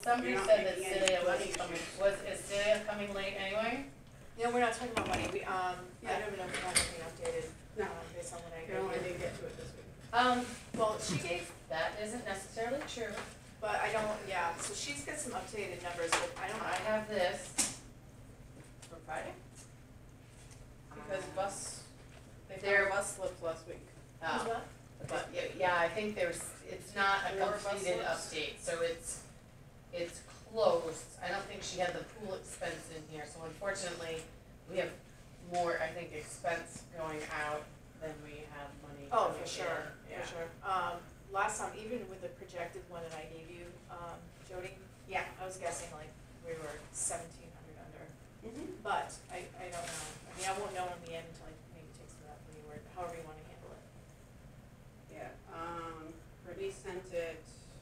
Somebody You're not said that making any Celia wasn't money coming, issues. is Celia coming late anyway? No, we're not talking about money, I Yeah. don't know if we have anything updated, No. based on what I You only heard. did get to it this week. Well, she gave, That isn't necessarily true. but I don't, yeah, so she's got some updated numbers, but I don't, I have this. From Friday? Because they There- found bus slips last week. who's Oh, what? but yeah, I think it's not a Four bus completed slips? update, so it's closed. I don't think she had the pool expense in here, so unfortunately, we have more, I think, expense going out than we have money Oh, coming for in. sure, Yeah. for sure. Last time, even with the projected one that I gave you, Jody, Yeah. I was guessing like we were 1,700 under. Mm-hmm. But I don't know, I mean, I won't know in the end until I maybe take some of that money or however you wanna handle it. Yeah, Brittany sent it.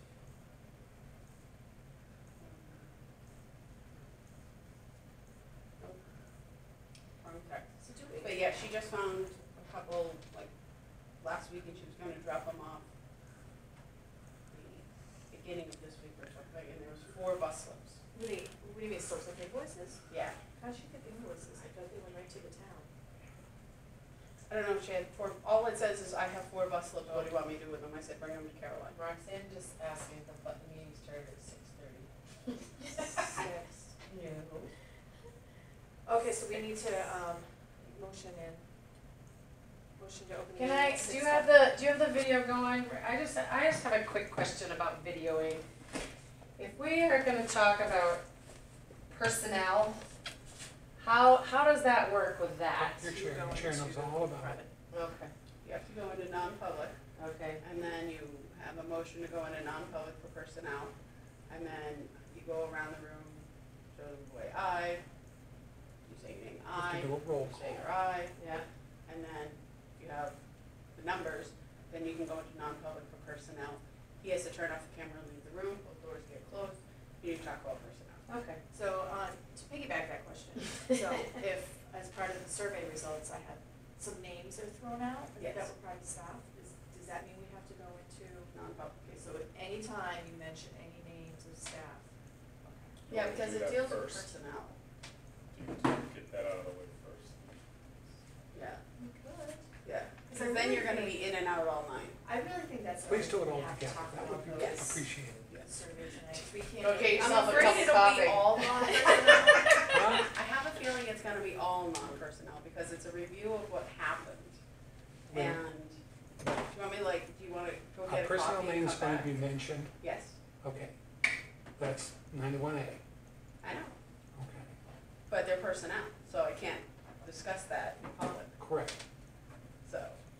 Nope. Wrong text. So do we? But yeah, she just found a couple, like, last week, and she was gonna drop them off the beginning of this week or something, and there was 4 bus slips. What do you mean, sorts of invoices? Yeah. How'd she get the invoices? I thought they went right to the town. I don't know if she had 4, all it says is, I have 4 bus slips, what do you want me to do with them? I said, bring them to Caroline. Roxanne just asked me if the meeting started at 6:30. Six. No. Okay, so we need to, motion to open the Can meeting I, at do you 6:00. have the video going? I just have a quick question about videoing. If we are gonna talk about personnel, how does that work with that? Your chair, Go your chair into knows all about it. private. Okay, You have to go into non-public, okay. and then you have a motion to go into non-public for personnel, and then you go around the room, show the boy aye, you say your name You have aye, to do a roll you say call. your aye, Yeah, and then if you have the numbers, then you can go into non-public for personnel. He has to turn off the camera and leave the room, both doors get closed, you need to talk about personnel. okay. So, to piggyback that question, so if, as part of the survey results, I had some names are thrown out, Yes. that were private staff, does that mean we have to go into? Non-public. Okay, so at any time you mention any names of staff. Yeah, because it deals with Personnel, Get that out of the way first. yeah, We could. yeah, Because I because then really you're gonna think- be in and out all night. I really think that's. Please do it all we have to together, talk that would about be Yes. appreciated. Yes. survey tonight, we can't. Okay, I'm yourself a afraid cup of it'll coffee. be all non-personnel. Huh? I have a feeling it's gonna be all non-personnel, because it's a review of what happened. Wait. And, do you want me do you wanna go get a Personnel coffee and names come going back? to be mentioned, Yes, okay. That's 91A, okay. I know, but they're personnel, so I can't discuss that in public, Correct. so.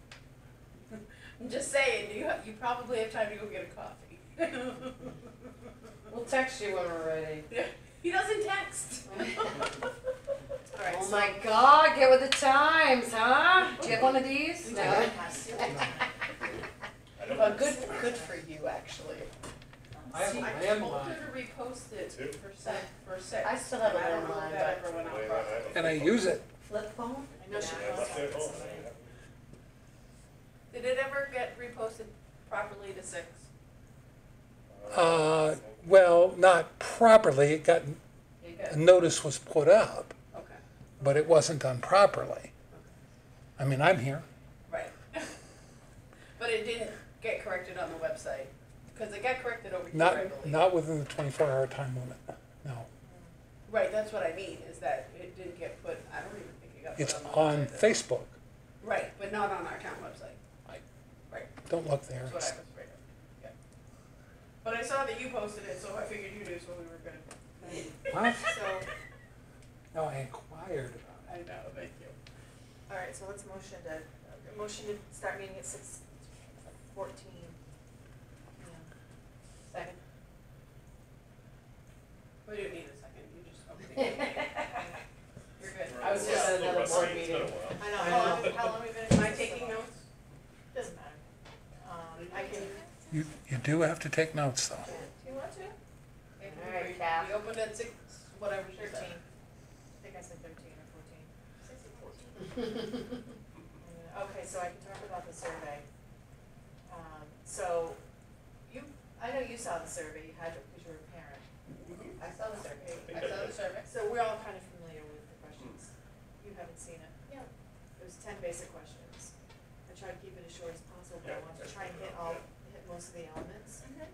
I'm just saying, you probably have time to go get a coffee. We'll text you when we're ready. He doesn't text. All right, Oh so. my God, get with the times, huh? Do you have one of these? We No. don't have cereal tonight. I don't But good for you, actually. I have- See, I I am told mine. her to repost it Two. for six. I still have it I don't on know mine, if that but- ever went out Wait, properly. And I use it. Flip phone? I know she I left it contacted at home. somebody. Did it ever get reposted properly to 6? Well, not properly, it got, You a good? notice was put up, Okay, but it wasn't done properly. I mean, I'm here. right. But it didn't get corrected on the website, because it got corrected over here, I believe. Not within the 24-hour time limit, no. Right, that's what I mean, is that it didn't get put, I don't even think it got put It's on the on website. Facebook. Right, but not on our town website. Right, Don't look there. that's what I was afraid of, yeah. But I saw that you posted it, so I figured you knew, so we were good. What? So, No, I inquired about I know, thank you. all right, so let's motion to start meeting at 6:14. Second. We didn't need a second, you just opened it. You're good. I was just at another board meeting. I know, I how long have we been? Am I taking notes? Doesn't matter. I can, it. You do have to take notes, though. do you want to? All right, Kath. We opened at 6, whatever she 13. said. I think I said 13 or 14. 6 or 14. Okay, so I can talk about the survey. So, I know you saw the survey, you had it because you were a parent. So we're all kind of familiar with the questions. You haven't seen it. Yeah. It was 10 basic questions. I tried to keep it as short as possible, but I Yeah, wanted to that's try and good hit enough, most of the elements. Mm-hmm.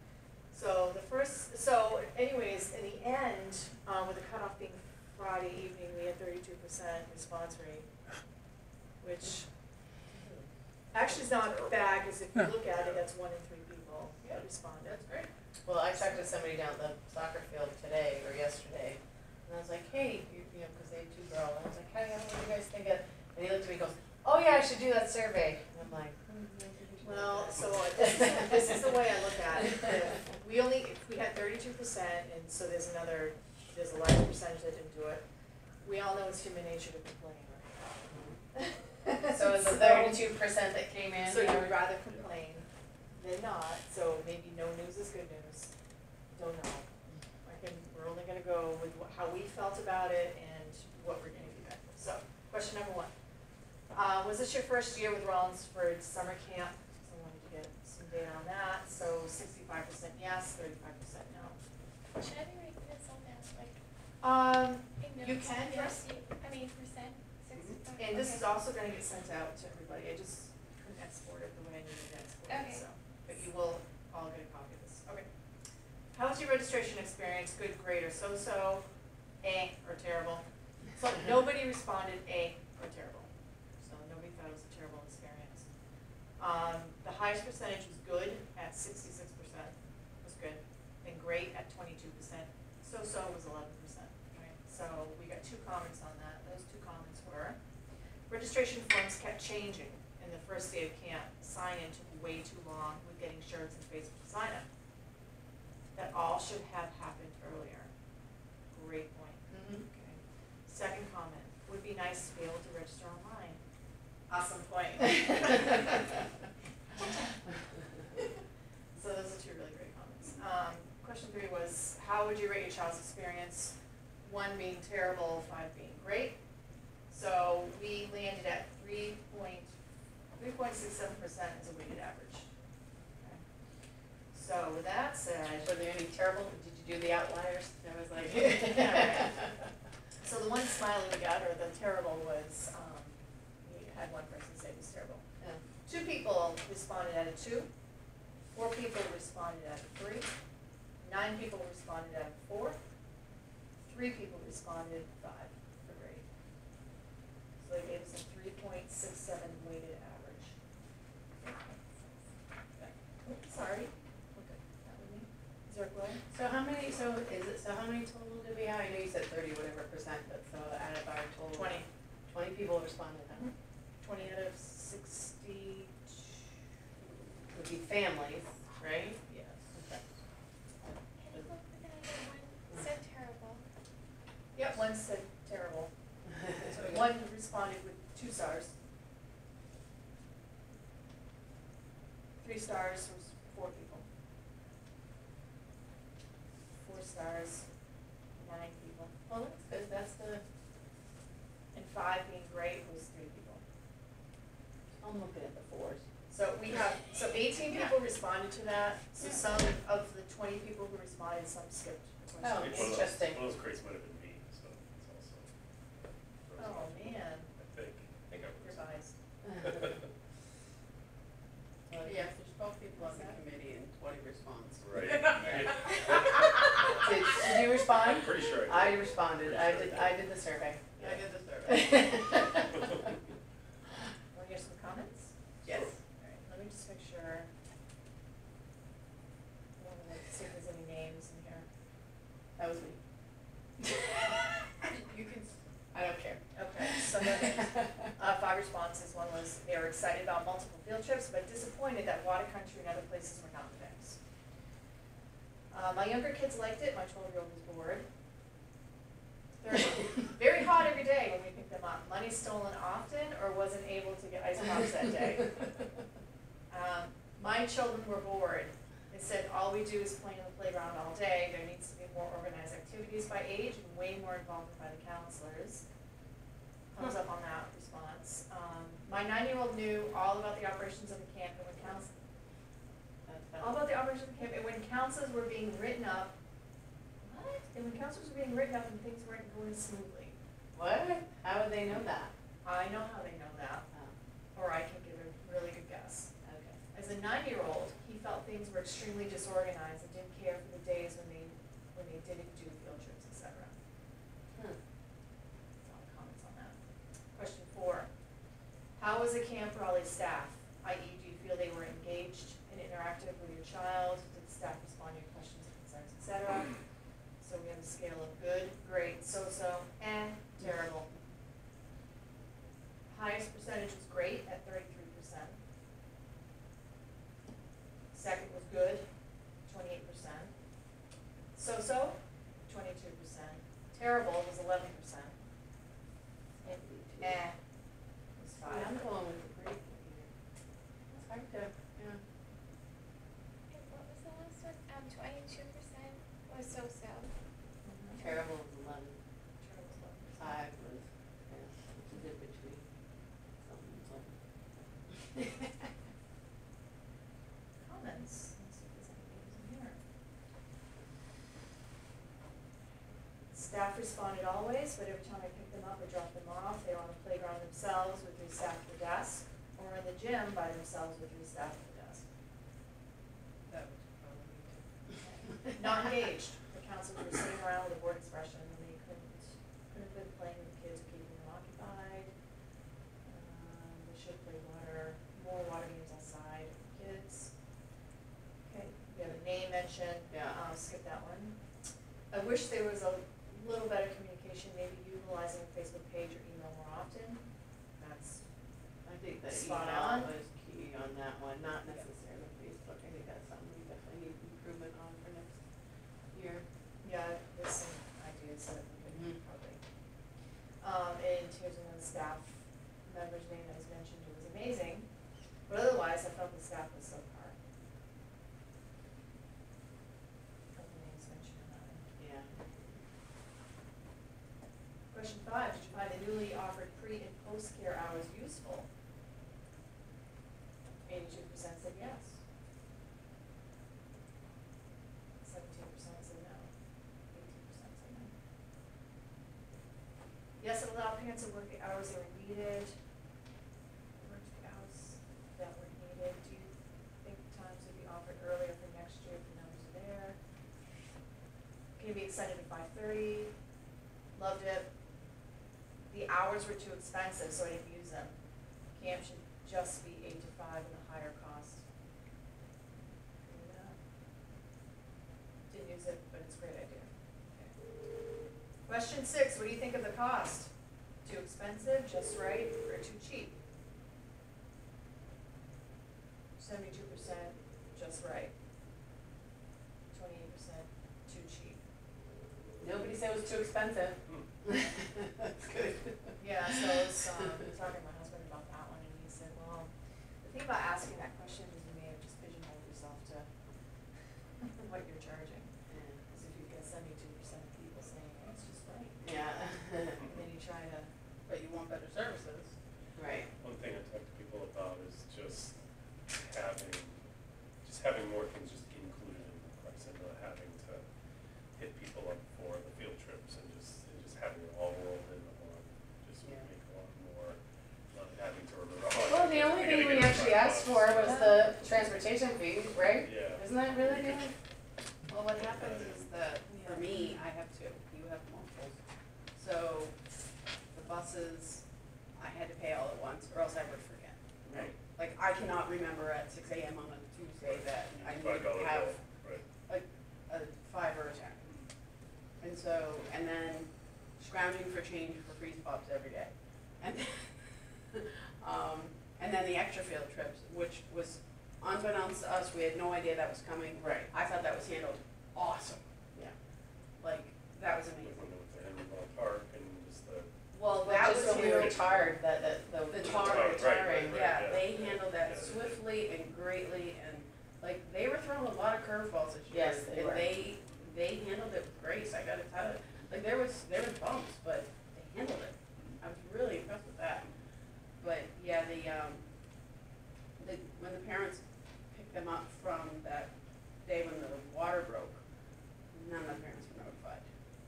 So anyways, in the end, with the cutoff being Friday evening, we had 32% response rate, which actually is not bad, because if you look at it, that's 1 in 3 people that responded. That's great. Well, I talked to somebody down at the soccer field today or yesterday, and I was like, hey, you know, because they have 2 girls, and I was like, hey, what do you guys think of? And he looked at me and goes, oh yeah, I should do that survey. And I'm like, Well, so this is the way I look at it. If we had 32%, and so there's a large percentage that didn't do it. We all know it's human nature to complain, right? so is the 32% that came in? So you'd rather complain than not, so maybe no news is good news. Don't know. We're only gonna go with how we felt about it and what we're getting feedback from. So, question number 1. Was this your first year with Rollinsford summer camp? So I wanted to get some data on that. So 65% yes, 35% no. Should I be writing this all down, like, in You notes? can, yes. Percent, 65. And this is Okay. also gonna get sent out to everybody. I just couldn't export it the way I needed to export it, Okay. so. But you will all get a copy of this. Okay. How was your registration experience? Good, great, or so-so, or terrible? So nobody responded or terrible. So nobody thought it was a terrible experience. The highest percentage was good at 66%, was good, and great at 22%. So-so was 11%, right? So we got 2 comments on that. Those 2 comments were, registration forms kept changing in the first day of camp. Sign-in took way too long with getting shirts and Facebook sign-up. That all should have happened earlier. Great point. Mhm. Okay. Second comment, would be nice to be able to register online. Awesome point. So those are 2 really great comments. Question 3 was, how would you rate your child's experience? 1 being terrible, 5 being great. So we landed at 3.67% as a weighted average. Okay. So with that said, Were there any terrible, did you do the outliers? I was like. Yeah, right. So the one smiley we got, or the terrible, was, we had one person say it was terrible. Yeah. 2 people responded at a 2, 4 people responded at a 3, 9 people responded at a 4, 3 people responded 5 for grade. So they gave us a 3.67 weighted average. Oops, sorry. Look at that with me. Is there a glare? So how many total did we have? I know you said 30 whatever percent, but so out of our total. 20. 20 people responded, huh? 20 out of 60. Would be families, right? Yes. Okay. Can you look for that again? One said terrible. Yep, one said terrible. So 1 responded with 2 stars. 3 stars was 4 people. 4 stars, 9 people. Well, that's good, that's the, And 5 being great was 3 people. I'm looking at the 4s. So we have, 18 people responded to that. So some of the 20 people who responded, some skipped the Oh, question. I think one of those- interesting. One of those crates might have been me, so it's also. Oh, man, I think I your was. eyes. Well, yes, there's 12 people on the committee and 20 response. Right. did you respond? I'm pretty sure I I did. responded, Pretty sure I did the survey. I did the survey. Want to hear some comments? Yes. Alright, let me just make sure. I want to see if there's any names in here. That was me. You can, I don't care. okay, so no names. 5 responses. One was they were excited about multiple field trips, but disappointed that water country and other places were not the mix. My younger kids liked it. My 12-year-old was bored. They're very hot every day when we picked them up. Money stolen often, or wasn't able to get ice pops that day. My children were bored. They said, all we do is play in the playground all day. There needs to be more organized activities by age and way more involvement by the counselors. Thumbs up on that response. My 9-year-old knew all about the operations of the camp and when all about the operations of the camp, and when counselors were being written up, what? And when counselors were being written up and things weren't going smoothly. What? How would they know that? I know how they know that, Oh, or I can give a really good guess. okay. As a 9-year-old, he felt things were extremely disorganized and didn't care for the days when they didn't do field trips, etc. Hmm. That's all the comments on that. Question 4. How was the Camp Raleigh staff? I.e., do you feel they were engaged and interactive with your child? Did the staff respond to your questions and concerns, etc.? So we have a scale of good, great, so-so, and terrible. Highest percentage was great at 33%. Second was good, 28%. So-so, 22%. Terrible was 11%. And was 5%. Yeah, I'm going with the great here. It's hard to, yeah. And what was the last one? 22% was so-so. Terrible was 11. Terrible was 11%. 5 was, yeah, it's a bit between. Something and something. Comments, let's see if there's any names in here. Staff responded always, but every time I picked them up or dropped them off, they were on the playground themselves with 3 staff at the desk, or in the gym by themselves with 3 staff at the desk. That was probably me too. Not engaged, the counselors were sitting around with a bored expression, and they couldn't have been playing with the kids or keeping them occupied. They should play more water games outside with the kids. Okay, we have a name mentioned. Yeah. Skip that one. I wish there was a little better communication, maybe utilizing a Facebook page or email more often. That's, I think that Spot email on. was key on that one, not necessarily Facebook. I think that's something we definitely need improvement on for next year. yeah, there's some ideas that we could Mhm. probably. And here's another staff member's name that was mentioned, it was amazing, but otherwise I felt the staff was subpar. Couple names mentioned in that one. Yeah. Question 5, did you find the newly offered pre and post care hours useful? 82% said yes. 17% said no. 18% said no. Yes, it allowed parents to work the hours they were needed. Work the hours that were needed. Do you think times would be offered earlier for next year if the numbers are there? Can you be extended to 5:30? Loved it. The hours were too expensive, so I didn't use them. Camp should just be 8 to 5 and a higher cost. Yeah. Didn't use it, but it's a great idea. Okay. Question 6, what do you think of the cost? Too expensive, just right, or too cheap? 72% just right. 28% too cheap. Nobody said it was too expensive. That's good. Yeah, so I was talking to my husband about that one, and he said, well, the thing about asking that question is you may have just pigeonholed yourself to what you're charging. Because if you get 72% of people saying, oh, it's just right, Yeah. and then you try to, But you want better services. Right. One thing I talk to people about is having more things just included in the price and not having to hit people up for the field trips and just having it all rolled into one. Just would Yeah. make a lot more, not having to remember. Oh, Well, the only thing we actually asked for was the transportation fee, right? Yeah. Isn't that really the only? Well, what happens is that, for me, I have 2, you have multiples. So, the buses, I had to pay all at once, or else I would forget. Right. Like, I cannot remember at 6 AM on a Tuesday that I need $5 to have bill, right. a 5 or a 10. And so, and then scrounging for change for freeze pops every day. And then, and then the extra field trips, which was unbeknownst to us, we had no idea that was coming. Right. I thought that was handled awesome. Yeah. Like, that was Like amazing. when they went to Henry Park and just the. Well, Well, that just was when we were handled, tired, the the tar- tar, right, right, yeah, yeah. they handled that Yeah. swiftly and greatly, and like, they were throwing a lot of curveballs this year. Yes, they were. And they handled it with grace, I gotta tell you. Like, there was bumps, but they handled it. I was really impressed with that. But, yeah, when the parents picked them up from that day when the water broke, none of the parents were notified.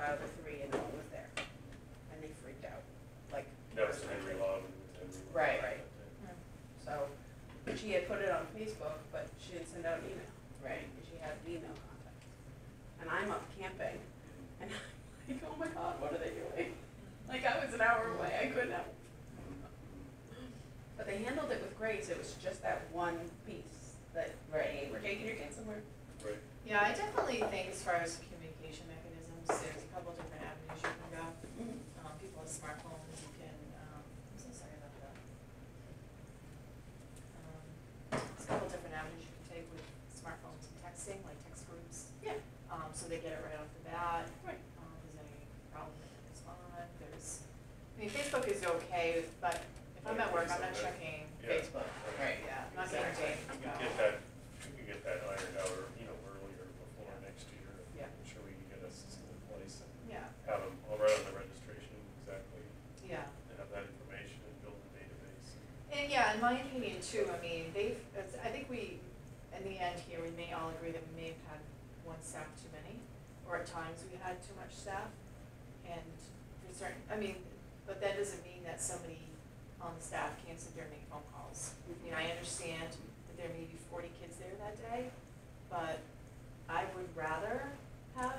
filed a 3 and no one was there. And they freaked out, like. That was Henry Law. Henry Law. Right. So, she had put it on Facebook, but she didn't send out an email. Right. And she had an email contact. And I'm up camping, and I'm like, oh my God, what are they doing? Like, I was an hour away, I couldn't help. But they handled it with grace, it was just that one piece that, hey, we're taking your kids somewhere. Right. Yeah, I definitely think as far as communication mechanisms, there's a couple different avenues you can go. People with smartphones, you can, I'm so sorry about that. There's a couple different avenues you can take with smartphones and texting, like text groups. Yeah. So they get it right off the bat. Right. If there's any problem, they can respond, Facebook is okay, but if I'm at work, I'm not checking Yeah. Facebook. Right. Yeah, I'm not getting Exactly. Jane. We can get that ironed out, or, earlier before next year. Yeah. I'm sure we can get a system in place and Yeah, have them all right on the registration, exactly, yeah. and have that information and build a database. And yeah, in my opinion too, I mean, I think we, in the end here, we may all agree that we may have had one staff too many, or at times we had too much staff. And for certain, but that doesn't mean that somebody on the staff can't sit there and make phone calls. I understand that there may be 40 kids there that day, but I would rather have,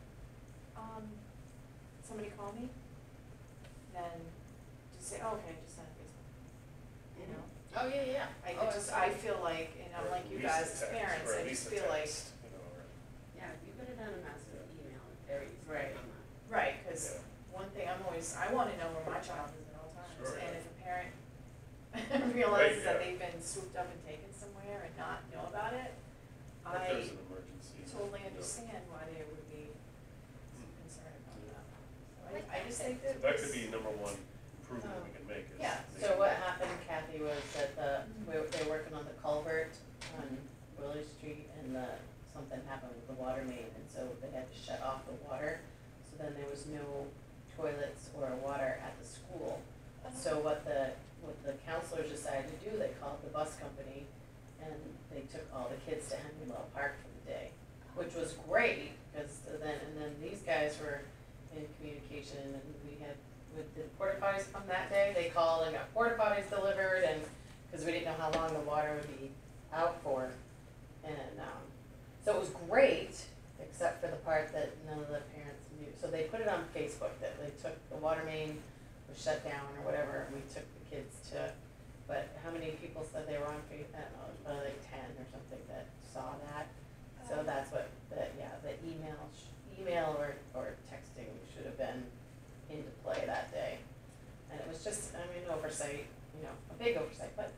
somebody call me than just say, oh, okay, just send a Facebook, Oh, yeah, yeah. I feel like, and I'm Or like at you least guys a as text, parents, or at I least just a feel like, text, or- Yeah, you could have done a massive email, very easy Right. on that. right, cause Yeah. one thing I wanna know where my child is at all times, Sure, and yeah. if a parent realizes that yeah. they've been swooped up and taken somewhere and not know about it, If I there's an emergency. totally you know. understand why they would be concerned about that. So Like I just think that. So that could this- be number one improvement we can make is. Yeah, So what happened, Kathy, was that they were working on the culvert on Willow Street and something happened with the water main, and so they had to shut off the water. So then there was no toilets or water at the school. So what the counselors decided to do, they called the bus company and they took all the kids to Henry Law Park for the day, which was great, because then these guys were in communication, and we had, with the porta potties come that day, they called and got porta potties delivered, and, cause we didn't know how long the water would be out for. And, so it was great, except for the part that none of the parents knew. So they put it on Facebook that they took, the water main was shut down or whatever, and we took the kids to, but how many people said they were on Facebook? I don't know, it was probably like 10 or something that saw that. So that's what, the email or texting should have been into play that day. And it was just, oversight, a big oversight, but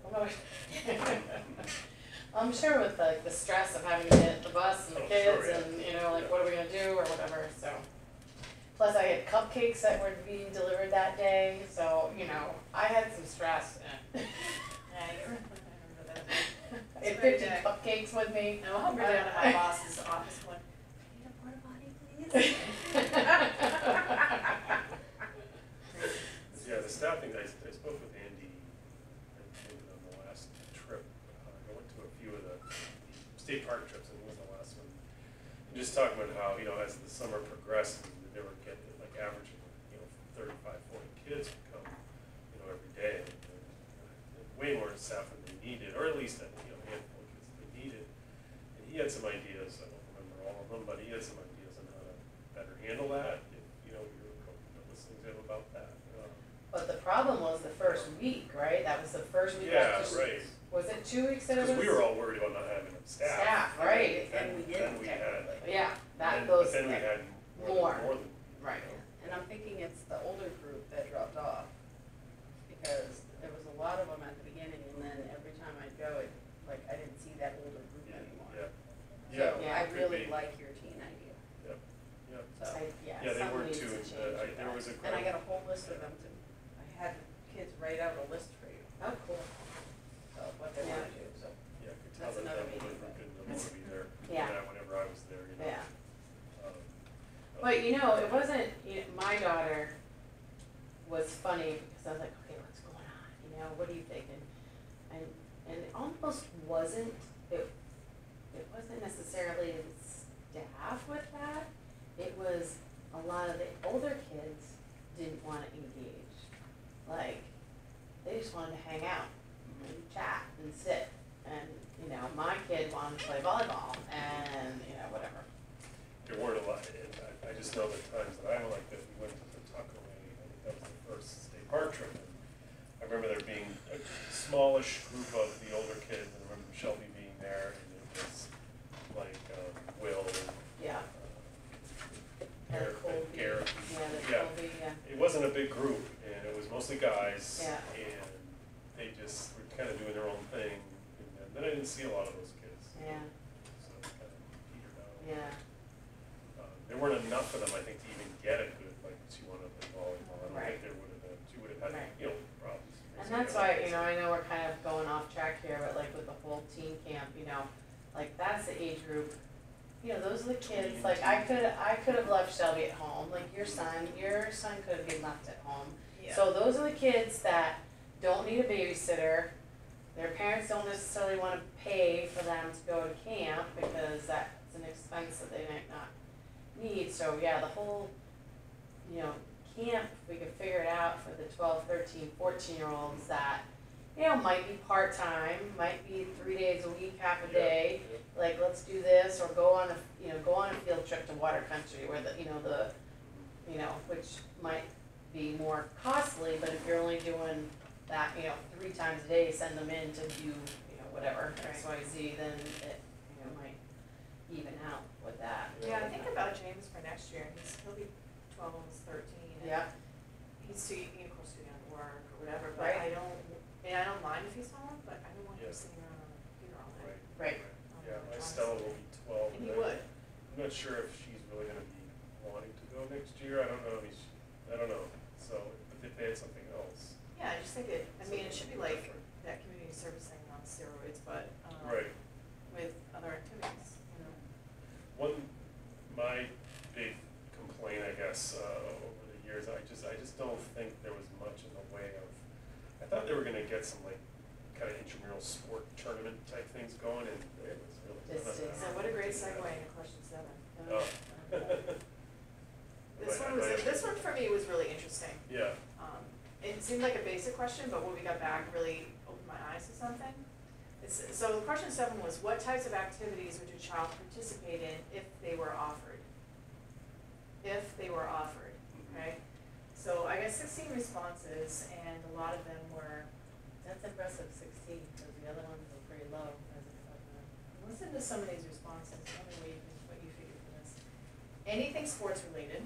I'm sure with the stress of having to get the bus and the Oh, kids sure, yeah. and, what are we gonna do or whatever, so. Plus I had cupcakes that were being delivered that day, so, I had some stress. Yeah, I remember that. I had That's 50 very cupcakes with me. And I'm hungry down at my boss's office going, need a porta potty, please? Yeah, the staffing, I spoke with Andy, on the last trip. I went to a few of the state park trips, and it was the last one. And just talking about how, as the summer progressed, they were getting like averaging, 35, 40 kids would come, every day. And way more staff than they needed, or at least a handful of kids that they needed. And he had some ideas, I don't remember all of them, but he had some ideas on how to better handle that, if, you were listening to him about that. But the problem was the first week, right? That was the first week. Yeah, after- right. Was it 2 weeks that it was? Because we were all worried about not having enough staff. Staff, right. And we didn't Then we had, technically. Yeah, but those. then we had more. more than. Right. And I'm thinking it's the older group that dropped off, because there was a lot of them at the beginning, and then every time I'd go, I didn't see that older group anymore. Yeah, So Yeah, I could really be. like your teen idea, Yep, yep. so. Yeah, Yeah, they something weren't needs too, to change. there was a. And I got a whole list of them to, I had kids write out a list for you Oh, cool. of what they wanna do, so. Yeah, I could tell That's that another that meeting, would but- good enough to be there. Yeah. Whenever I was there, Yeah. Um, But it wasn't, my daughter was funny because I was like, okay, what's going on? What are you thinking? And it almost wasn't, it wasn't necessarily the staff with that. It was a lot of the and, you know, whatever. There weren't a lot, and I just know the times that I went like that, we went to the Tuckaway, I think that was the first state park trip. And I remember there being a smallish group of the older kids, and I remember Shelby being there, and it was like, Will and, Yeah. And Garrett, Colby. Garrett. Yeah, the Yeah. Colby, yeah. It wasn't a big group, and it was mostly guys. Yeah. And they just were kind of doing their own thing, and then I didn't see a lot of those kids. Yeah, So it kind of petered out. yeah. There weren't enough of them, I think, to even get a good, like, she wanted to play volleyball. I don't Right. think there would have been, she would have had, Right. you know, problems. And that's why, you know, I know we're kind of going off track here, but like with the whole teen camp, you know, like that's the age group. You know, those are the kids, like I could have left Shelby at home, like your son could have been left at home. So those are the kids that don't need a babysitter. Their parents don't necessarily wanna pay for them to go to camp because that's an expense that they might not need. So yeah, the whole, you know, camp, if we could figure it out for the 12, 13, 14-year-olds that, you know, might be part-time, might be 3 days a week, half a day. Like, let's do this, or go on a field trip to water country where which might be more costly, but if you're only doing that, 3 times a day, send them in to do, whatever, X, Y, Z, then it, might even out with that. Yeah, I think about James for next year, he'll be 12, almost 13, and Yeah, he's of course doing out work or whatever, but Right. I don't mind if he's home, but I don't want him Yeah. sitting around on a computer all night. right. Yeah, my Stella will be 12. And he I- would. I'm not sure if she's really gonna be wanting to go next year, I don't know, I don't know, so, but if they had something else. Yeah, I just think it should be like that community service thing on steroids, but, Right. with other activities, you know. My big complaint, I guess, over the years, I just don't think there was much in the way of, I thought they were gonna get some like, kind of intramural sport tournament type things going, and it was really none of Just that. So what a great segue into question 7. Oh. This one for me was really interesting. Yeah, It seemed like a basic question, but when we got back, really opened my eyes to something. So question 7 was, what types of activities would your child participate in if they were offered? If they were offered, okay? So I got 16 responses, and a lot of them were, That's impressive, 16, because the other ones were pretty low, listen to some of these responses, tell me what you figured for this. Anything sports related,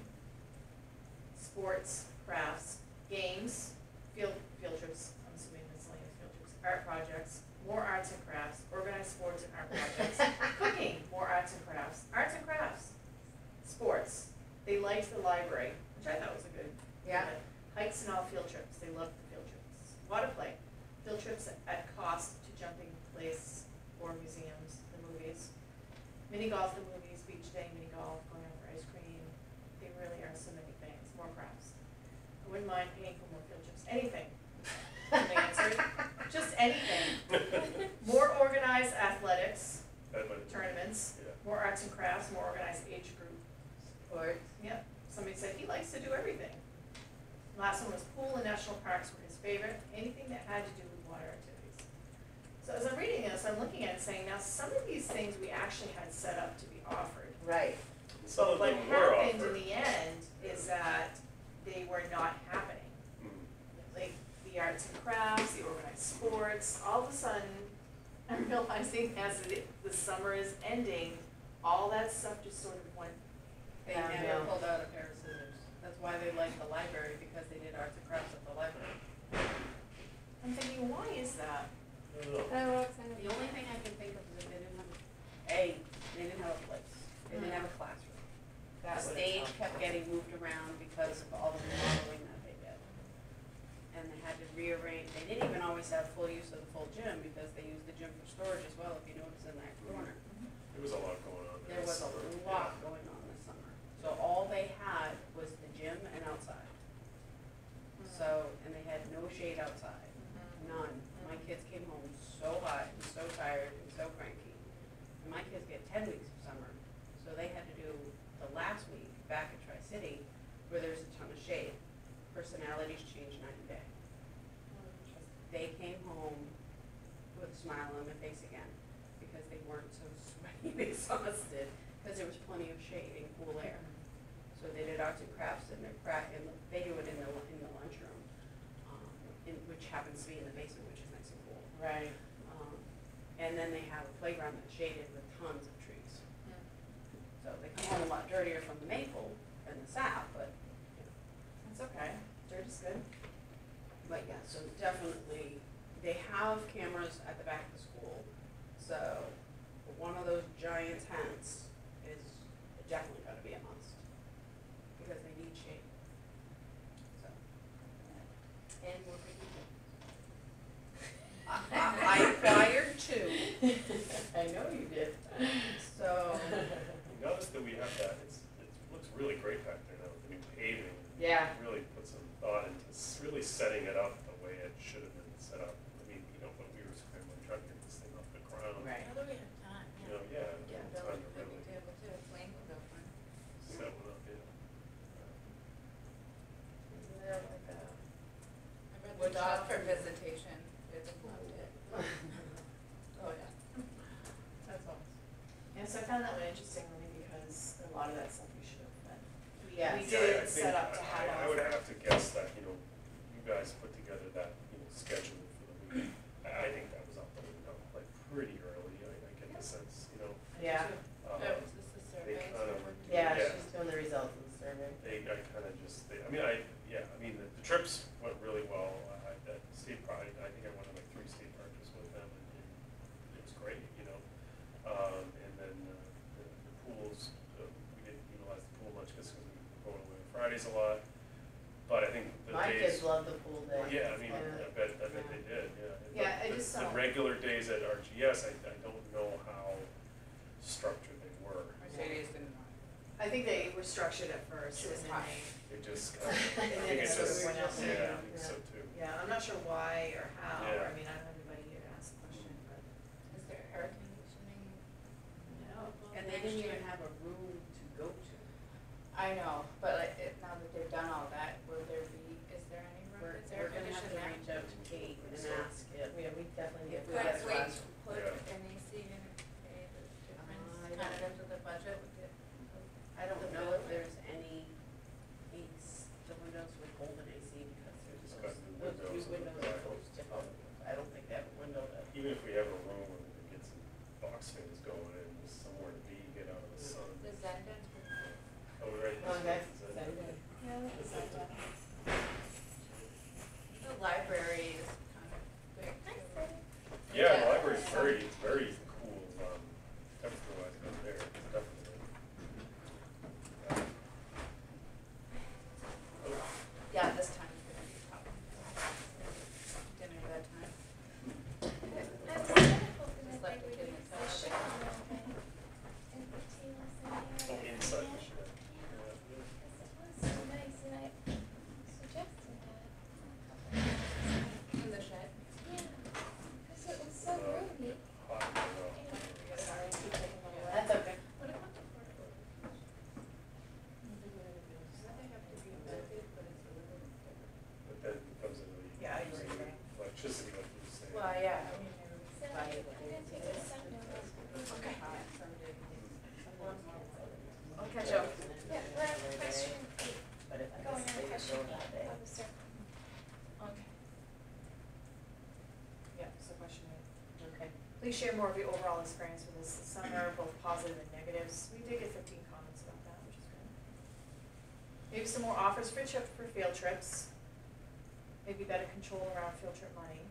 sports, crafts, games, field trips, I'm assuming miscellaneous field trips, art projects, more arts and crafts, organized sports and art projects, cooking, more arts and crafts, sports. They liked the library, which I thought was a good. Yeah. Hikes and all field trips, they loved the field trips. Water play, field trips at cost to jumping place or museums, the movies. Mini golf, the movies, beach day, mini golf, going out for ice cream. There really are so many things, more crafts. I wouldn't mind paying for more field trips, anything. They answered, just anything. More organized athletics, tournaments, yeah. more arts and crafts, more organized age group. Sports. Yep, somebody said he likes to do everything. Last one was pool and national parks were his favorite, anything that had to do with water activities. So as I'm reading this, I'm looking at it saying, now some of these things we actually had set up to be offered. Right. Some But of what them were happened in offered. the end is that they were not happening. Like the arts and crafts, the organized sports, all of a sudden, I'm realizing as the summer is ending, all that stuff just sort of went They downhill. never pulled out a pair of scissors. That's why they liked the library, because they did arts and crafts at the library. I'm thinking, why is that? I don't know. The only thing I can think of is that they didn't have, they didn't have a place. They didn't have a classroom. That The would've stage helped. kept getting moved around because of all the remodeling that they did. And they had to rearrange, they didn't even always have full use of the full gym, because they used the gym for storage as well, if you notice in that corner. There was a lot going on there. There was a lot going on this summer. So all they had was the gym and outside. So, and they had no shade outside, none. My kids came home so hot and so tired and so cranky. And my kids get 10 weeks of summer, so they had to do the last week back at Tri-City where there's a ton of shade. Personalities change night and day. They came home with a smile on their face again because they weren't so sweaty, they exhausted, because there was plenty of shade and cool air. So they did arts and crafts in they do it in the lunchroom, which happens to be in the basement, which is nice and cool. Right. And then they have a playground that's shaded with tons of trees. So they come home a lot dirtier from the maple and the sap, but, That's okay, dirt is good. but yeah, so definitely, they have cameras at the back of the school. So one of those giant tents is definitely gonna be a must, because they need shade. So. And more people. I acquired two, I know you did. so, You notice that we have that, it looks really great back there now with the new paving. Yeah. Really put some thought into really setting it up the way it should have been set up. I mean, when we were scrambling, trying to get this thing off the ground. Right. Although we have time, You know, yeah, Yeah, it's build time a to picnic really table too, if Wayne will go for it. set one up, yeah. Isn't there like a, I read Wood the job shop. for visitation, it's a full day. oh yeah. That's awesome. Yeah, so I found that one interesting only because a lot of that stuff we should have done. Yes. We Yeah, did I set think up to have I would a- have to guess that, you guys put together that, schedule for the week. I think that was out the window, like pretty early, I get the sense, Yeah. um, Oh, is this the they survey? kind of, Yeah, Yeah. she's doing the results of the survey. the trips went really well. That state park, I think I went on like 3 state parks with them, and it was great, and then the pools, we didn't utilize the pool much because we were going away on Fridays a lot, but I think the My days. kids love the pool day. Yeah, I mean, Yeah. I bet they did, yeah. Yeah, I But just the don't- regular days at RGS, I don't know how structured they were. Mercedes didn't mind. I think they were structured at first and then They just kind of, I And then think it it's sort of just, went out there, yeah, I think so too. yeah, I'm not sure why or how, Yeah. I mean, I don't have anybody here to ask the question, but. Is there air conditioning? No. And they didn't even have a room to go to. I know, but now that they've done all that, will there be, is there any room We're, that's air we're gonna have to conditioned reach now? out to Kate and So- ask if. Yeah, we definitely If get we Could had that. a we class- put Yeah. an AC in and pay the difference, I kind of don't- into the budget with it? I don't know if there's any the windows would hold an AC because Just there's got new those windows two in the windows are back. closed to both. I don't think they have a window that. Even if we have a room where we can get some box fans going and just somewhere to be, get out of the sun. The Zendas were cool. Oh, right. Oh, okay. Yeah, that's The library is kind of big. too. Yeah, the library's very, very cool, temperature wise out there, definitely. Oh, Yeah, this time is gonna be tough. Dinner that time. I was kind of hoping Just that left they the would kid use inside. the shed a little bit and put tables in there. oh, inside the Yeah. shed. Because it was so nice and I suggested that a couple of times. In the shed? Yeah, because it was so roomy. Hot, Sorry, I keep taking them away. That's okay. What about the portable? Doesn't they have to be vented, but it's a little different? but then it comes into the Yeah, I use it, right. electricity, like you were saying. Well, yeah, I mean, they were So I'm gonna take a sun note. okay. Hot some days. I'll catch up. Yeah, we're on question 8, But if I going can on stay question till that 8 day. of the circle. Okay. Yeah, so question 8. Okay. Please share more of your overall experience with this summer, both positive and negatives. We did get 15 comments about that, which is good. Maybe some more offers for field trips. Maybe better control around field trip money.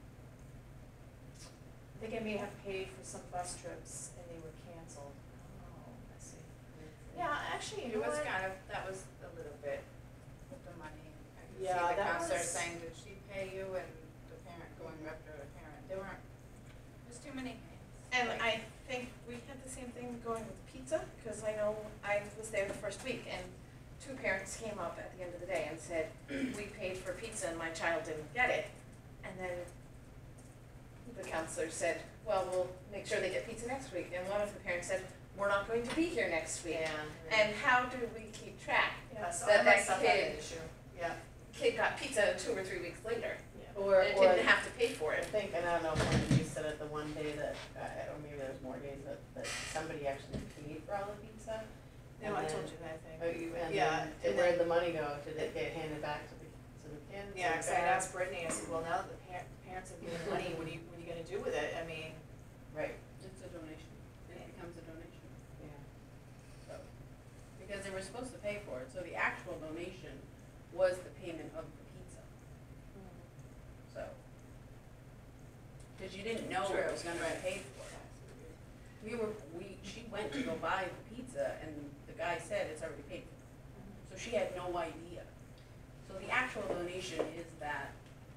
I think I may have paid for some bus trips and they were canceled. Oh, I see. Yeah, actually, you It know was what? kind of, that was a little bit with the money. I could see Yeah, the that counselor was- saying, did she pay you? And the parent going after the parent. There weren't, there's too many hands. And Like, I think we had the same thing going with pizza, because I know I was there the first week and 2 parents came up at the end of the day and said, we paid for pizza and my child didn't get it. And then the counselor said, well, we'll make sure they get pizza next week. And one of the parents said, we're not going to be here next week. Yeah. And how do we keep track? Yeah, so That I myself had kid- an issue. Yeah. Kid got pizza 2 or 3 weeks later. Or, And or didn't have to pay for I it. think, and I don't know if one of you said at the one day that, or maybe there was more days that somebody actually paid for all the pizza. No, And I then- told you that thing. Oh, you, and Yeah, then, and where'd the money go? Did it get handed back to the kids? Yeah, or 'cause I back? asked Brittany, I said, well, now that the parents have given money, what are you gonna do with it? I mean, Right, It's a donation, it becomes a donation, yeah. so, because they were supposed to pay for it, so the actual donation was the payment of the pizza, so. Cause you didn't know it was gonna be paid for. She went to go buy the pizza and the guy said it's already paid for. So she had no idea. So the actual donation is that